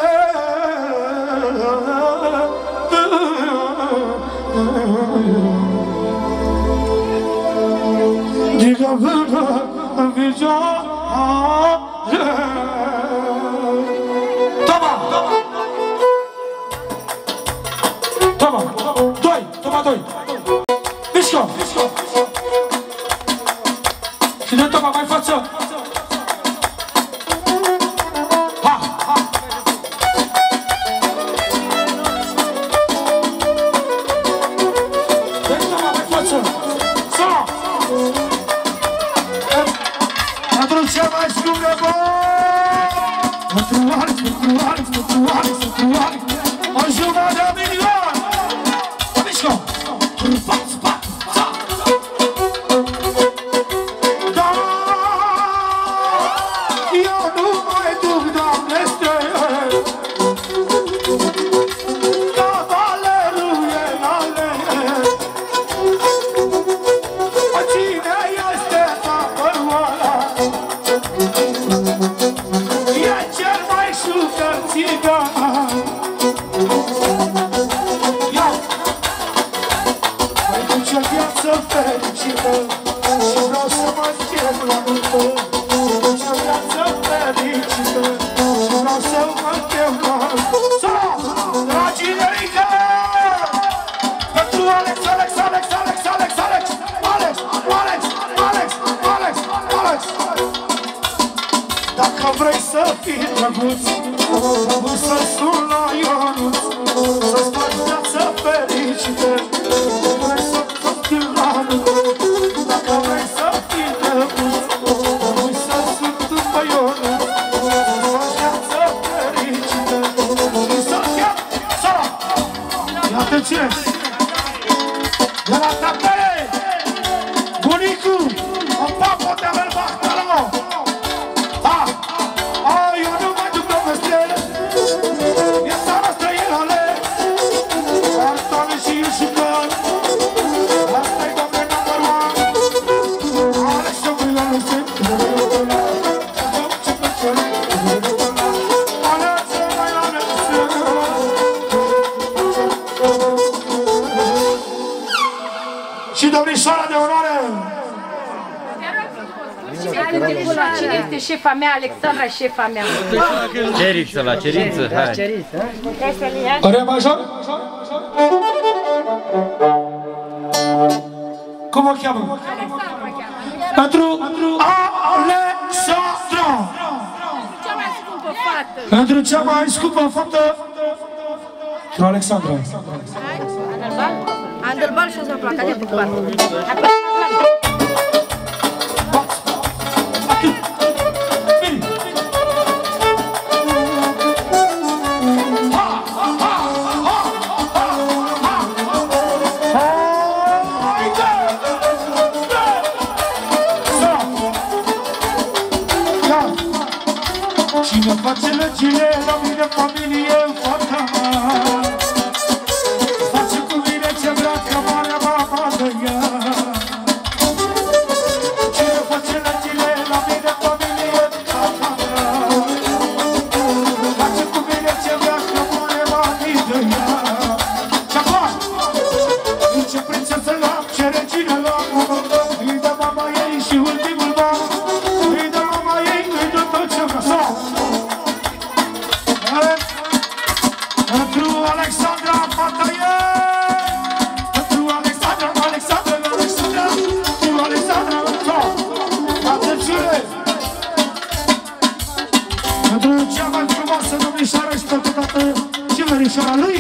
Diga până în picioare. Toma! Doi! Mișco! Cine Toma, mai față! Ha! Doi Toma, mai față! Sala! Pentru cea mai scump de bani! Pentru ani! O jumătate de milion! Mișco! Da! Eu nu mai duc, Doamne, străini. Cavalerul e ales. Cine este tatălul? E cel mai șucăr țigan. Ce viață fericită și vreau să mă chem la muncă. Ce viață fericită și vreau să mă chem la muncă. Dragii Nerica! Pentru Alex! Dacă vrei să fii drăguț, trebuie să sun la Ionuț, să-ți faci viață fericită. Dacă vrei să fii drăguț, trebuie să sun după Ionuț, să-ți faci viață fericită. Și să-l chem, Sara! Iată ce! De la Tapere! Bunicul! În papă de Melbach, Talamo! Eu nu mai duc pe stele. E țara străină, Artale și Iușucă. Asta-i, Doamne, number one. Cine este șefa mea? Alexandra, șefa mea. Cerință la cerință, hai. Re major? Cum o cheamă? Pentru Alexandra! Cea mai scumpă fată. Pentru cea mai scumpă fată. Pentru Alexandra. Andălbal și o să placă de pe parte. Cine face legile la mine, familie, fata mea, face cu mine ce vrea, că marea mama de ea. Cine face legile la mine, familie, fata mea, face cu mine ce vrea, că marea mama de ea. Și apoi, ce prințesă la, ce regină la, îi dă mama ei și ultimul ban, îi dă mama ei, îi dă tot ce vrea. Pentru Alexandra, fata ei! Pentru Alexandra, Alexandra, Alexandra! Pentru Alexandra, atențiune! Pentru cea mai frumoasă domnișoară și pentru toată și verișoara lui!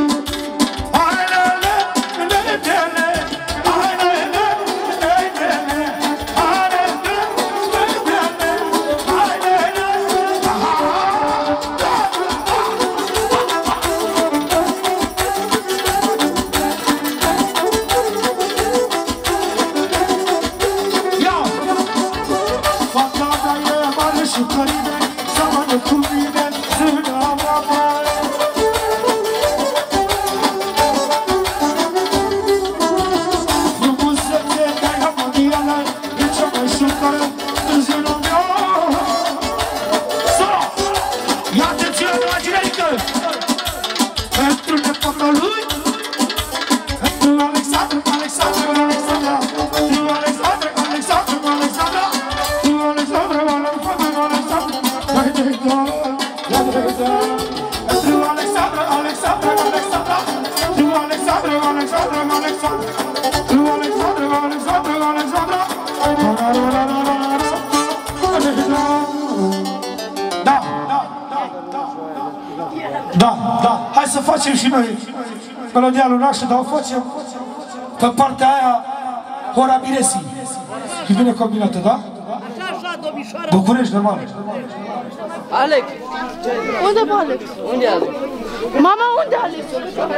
Da, hai să facem și noi melodia lui Nașu, dar o facem pe partea aia Hora Miresii. E bine combinată, da? Așa, domnișoara. București, normal. Alex. Unde e Alex? Unde e Alex? Mama, unde e Alex?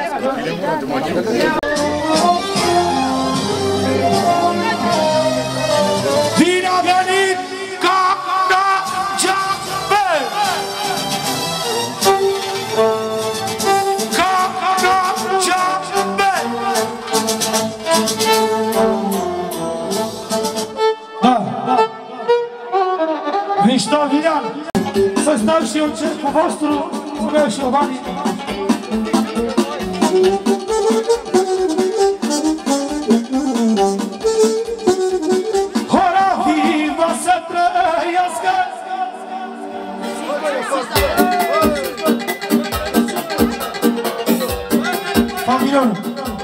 Bine a venit Caragiale! Mișto, Vilian! Să-ți dau și eu cer cu vostru, cu meu și eu banii. Hora viva să trăiască! Familionul!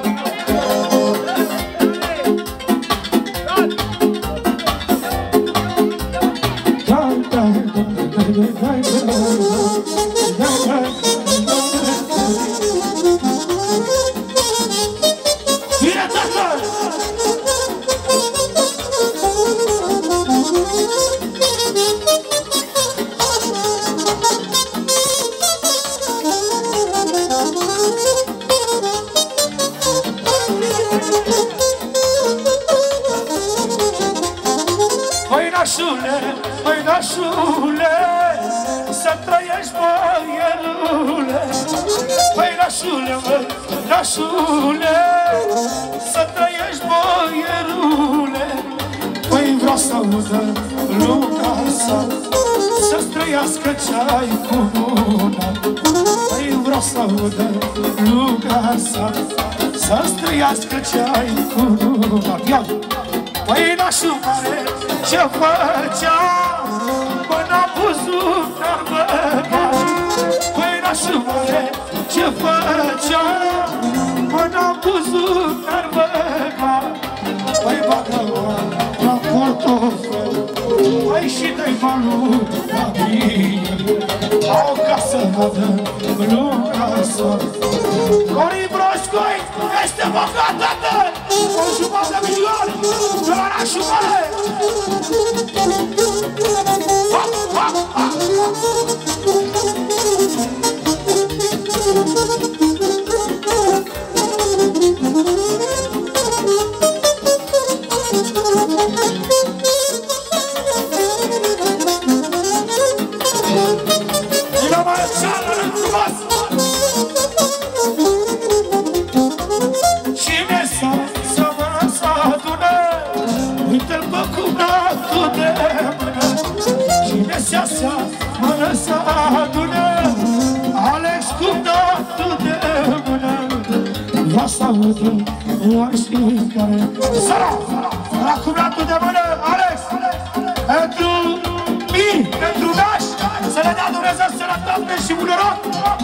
Măi nașule, să trăiești, băierule. Măi nașule, măi nașule, să trăiești, băierule. Măi vreau să audă lumea sa, să-ți trăiască ce-ai cu luna. Măi vreau să audă lumea sa, să-ți trăiască ce-ai cu luna. Ia! Păi nașul mare ce făcea, mâna buzunar băga. Păi nașul mare ce făcea, mâna buzunar băga. Păi bagă-mă la portofel, păi și dă-i balul la mine, au ca să vadă lumea să. Corin Broșcoi este bogat, tată! O jumătate de milion de la nașul mare! Ha, ha, ha! Mână să adună, Alex cu datul de mână. Vreau să audă la știicare. Săra, la cu datul de mână, Alex. Pentru mii, pentru nași, să le dea Dumnezeu sănătate și mult noroc.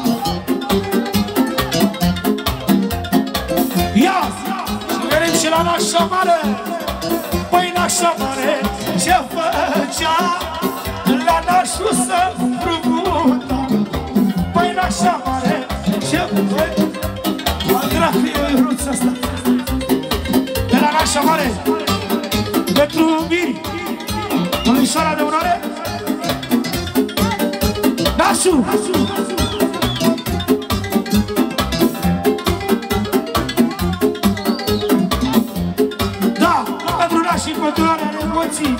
Ia, venim și la nașa mare. Păi nașa mare, ce făcea? La nașul să frumuta. Păi nașa mare ce făcea? Mă dracu e ruța asta. De la nașa mare pentru Miri, mărișoara de onoare, nașul. Da, pentru nașii în continuare are emoții.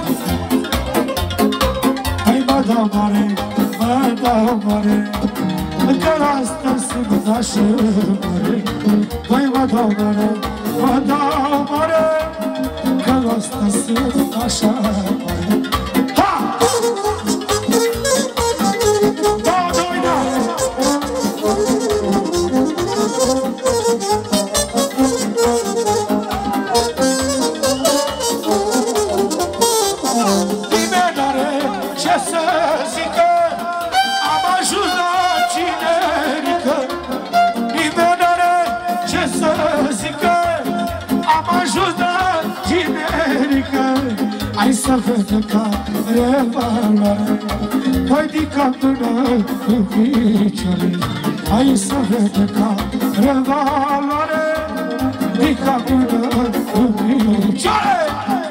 Mă dau mare, mă dau mare, că la asta sunt nașă mare. Păi mă dau mare, mă dau mare, că la asta sunt nașă mare. Ha! Da, doi, da! Hai să vedem care valoare, păi din cap până în picioare. Hai să vedem care valoare, din cap până în picioare.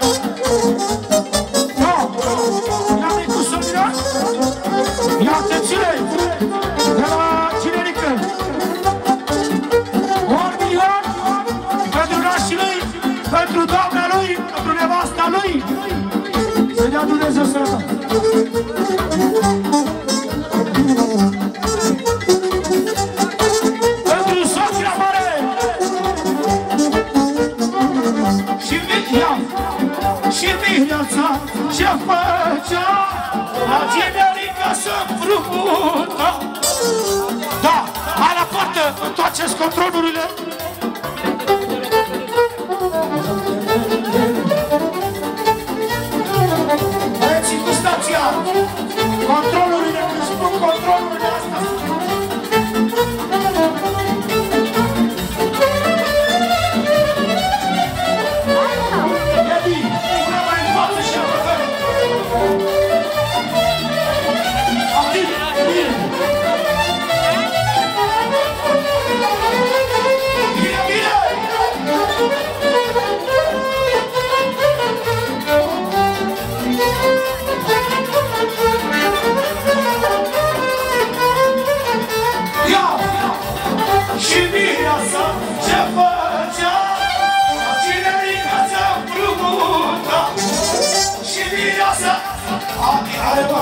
Da! Ia micu Somiran, ia atenție, de la Cinerică. Un milion pentru nașii lui, pentru doamna lui, pentru nevasta lui. Să dea Dumnezeu sănătate. Pentru soția mare și Mireața ce făcea la Cinerică să-mi frumută. Da, hai la poartă, întoarceți controlurile. Băieții cu stația, controlurile, când spun controlurile astea. Eddie, una mai în față și apăcări. Activ, bine. Bine, bine. Și Mireasa ce făcea la Cinerică să-mi frumuta. Și Mireasa are bă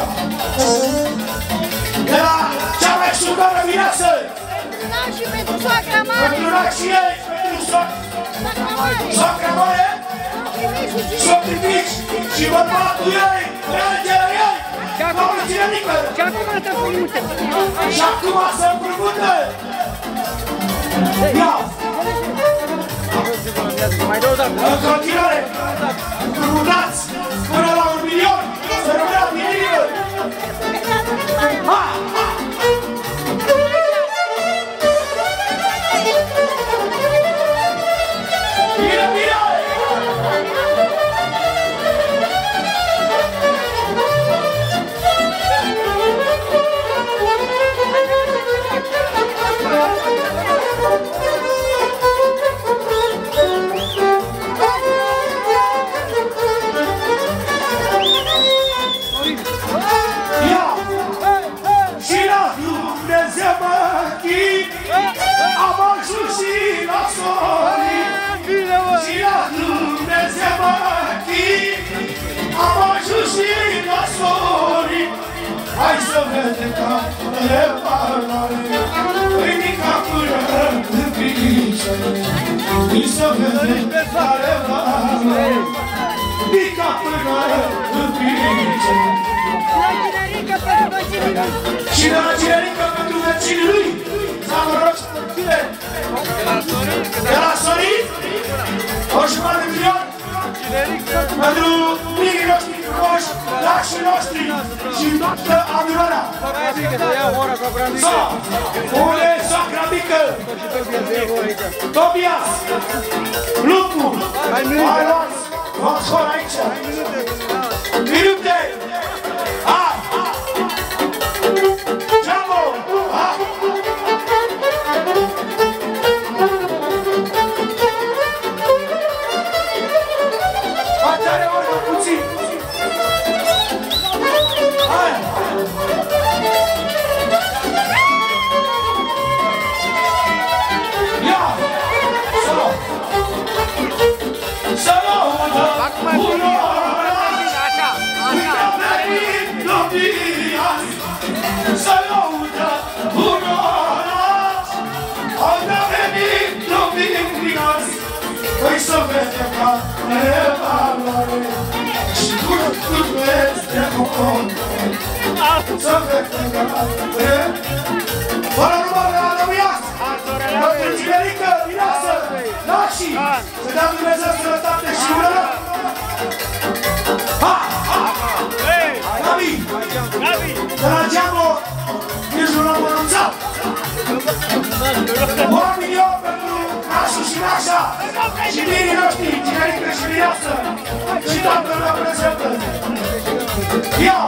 de la cea mai șugară mireasă. Pentru naș și pentru soacra mare. Pentru naș și ei, pentru soacra mare, socrii mici și bărbatul ei, regele ei, doamna Cinerică. Și acum să frumută. Și acum să frumută. Ia! În continuare, rudați până la 1 milion, să rămână milion! Ha! Bine, bine! Am ajuns și la sori și la Dumnezeu am ajuns și la sori. Hai să vedem capele valoare, ridica până în pice. Hai să vedem capele valoare, ridica până în pice. Și de la cinerică pentru vecinii lui s-a noroc tine. De la Sorin, o jumătate de milion pentru mirii noștri frumoși, lașii noștri și toată adunarea. Unde e soacra mică? Tobias, Lupu, hai luați, luați hor aici. Minute! Hai! Jambo! Hai! Atare ori puțin! Hai! Ia! Solo! Solo! Uno! Să laudă unoras, au venit luminos. Păi să vedem ca nevaloare și curăț de bucon. Să vedem ca nevaloare. Fără numără la lămuiați, pentru cinerică, mireasă, nașii, să dea Dumnezeu sănătate și ură. Ha! Ha! Gabi! De la Geamo, nici nu l-am anunțat! 1 milion pentru nașul și nașa și mirii noștri, cinerică și mireasă și toată lumea prezentă! Ia!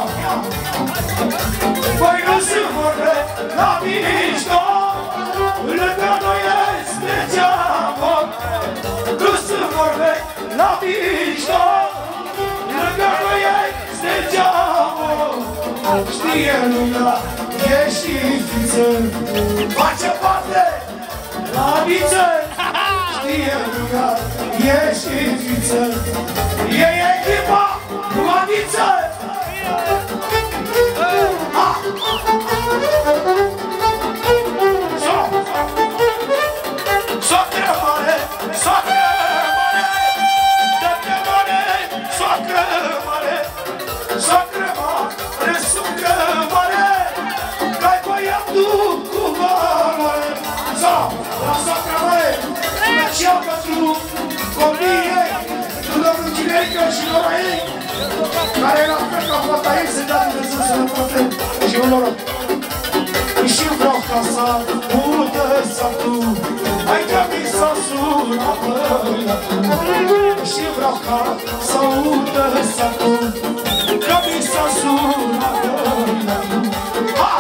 Păi nu se vorbe la mișto, lângă noi este Geamo. Nu se vorbe la mișto, lângă noi este Geamo. Știe lumea, e și fiță, face parte la viță. Știe lumea, e și fiță, e echipa la viță. Soacră mare, soacră mare, dă-te mare, soacră mare, soacră mare, soacră mare, că-ai băiatul cu valoare. Sau, la soacră mare, special pentru copiii ei, cu domnul Cinerică și lora ei, care la fel ca fata ei se dea Dumnezeu sănătate și un noroc. Și vreau ca să audă satul, hai că mi s-a sunat băiatul. Și vreau ca să audă satul, că mi s-a sunat băiatul. Ha!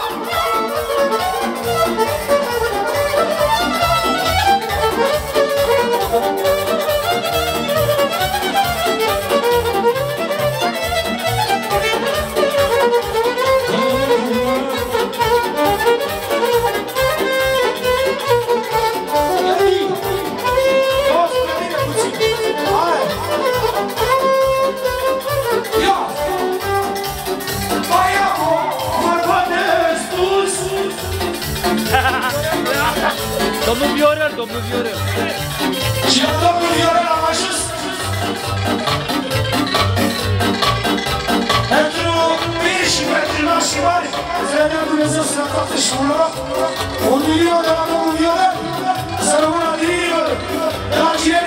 Domnul Viorel, domnul Viorel. Și la domnul Viorel am ajuns. Pentru miri și pentru nașii mari, să ne dea Dumnezeu sănătate și un noroc. 1 milion de la domnul Viorel, să rămână din inimă, de la cineri.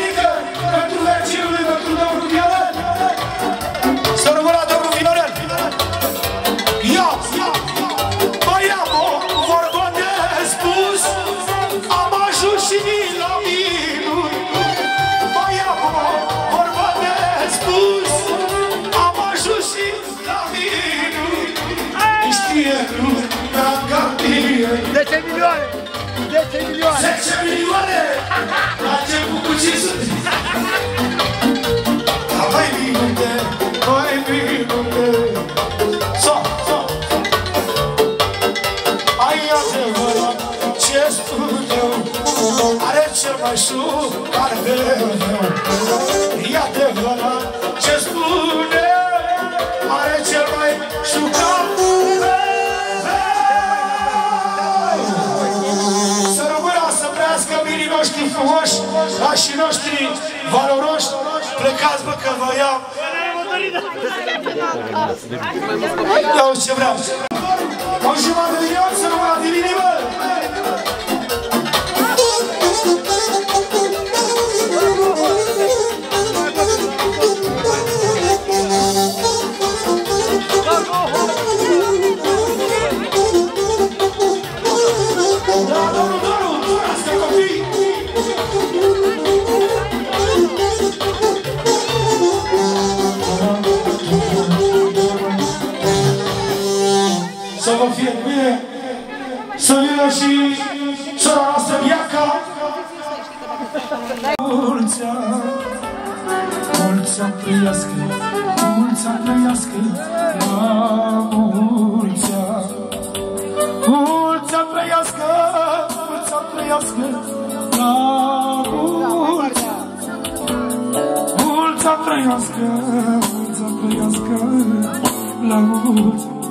10 milioane, la început cu 500. Mai minute, mai minute. So. Ai adevărat ce spun eu, are cel mai șucar de eu. E adevărat ce spun eu, are cel mai șucar de eu. Să rămână să prească mirii noștri frumoși, lașii noștri valoroși. Plecați, bă, că vă iau. Iau ce vreau. O jumătate de milion să rămână divinii, bă. Să vă fie bine, să vină și sora noastră Bianca. Mulți ani, mulți ani trăiască, mulți ani trăiască, la mulți ani. Mulți ani trăiască, mulți ani trăiască, la mulți ani. Mulți ani trăiască, mulți ani trăiască, la mulți ani.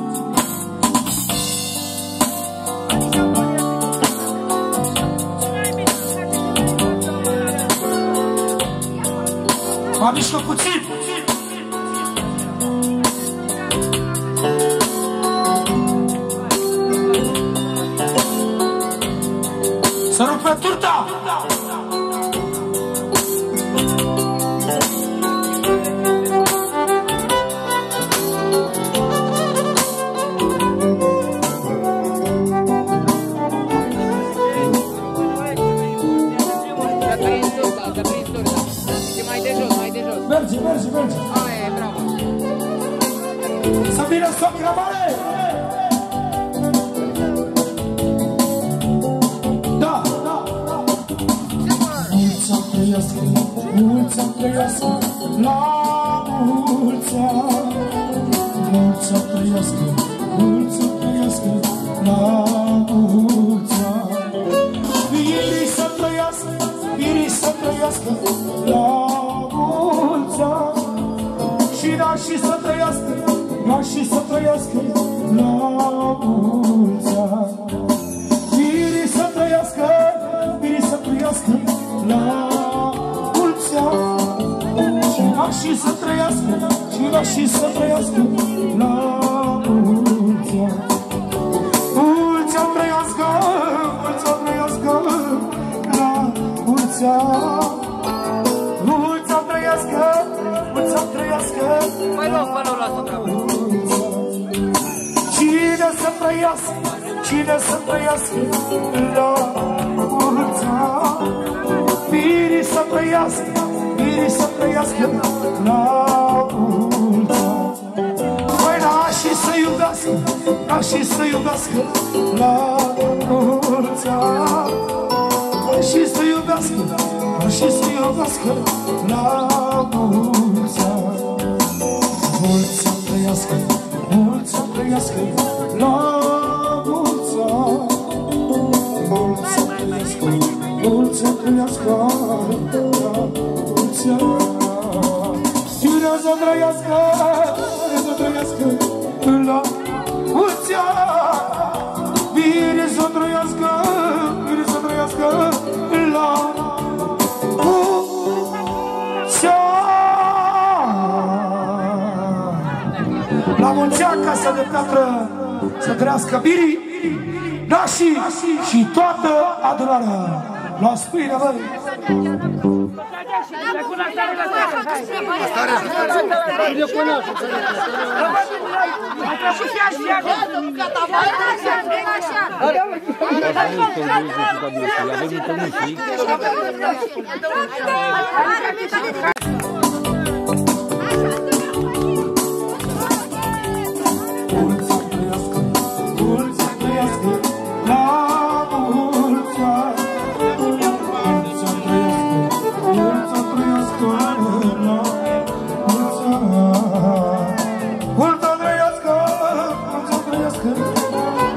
Mă mișcă puțin! Să rupă turta! Merge. Aia, bravo. Să vină socra mare! Da! Mulți ani trăiască, mulți ani trăiască, la mulți ani. Mulți ani trăiască, mulți ani trăiască, la mulți ani. Virii să trăiască, la mulți ani. Și nașii să trăiască, nașii să trăiască, la mulți ani. Virii să trăiască, la mulți ani. Și nașii să trăiască, la mulți ani. Mulți ani trăiască, la mulți ani. Mulți ani trăiască, Mai luăm valorul asta, bravo. Cine să trăiască, la mulți ani. Mirii să trăiască, la mulți ani. Păi nașii să iubească, la mulți ani. Nașii să iubească, la mulți ani. Mulți ani trăiască, la mulți ani. Mulți ani trăiască, la mulți ani. Cine să trăiască, la mulți ani. Bine să trăiască, la mulți ani. La mulți ani, casa de piatră, să trăiască birii, nașii și toată adunarea. Luați pâine, băi! Mulți ani trăiască, la mulți ani.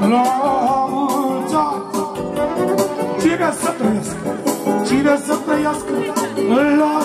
La mulți ani. Cine să trăiască, cine să trăiască, la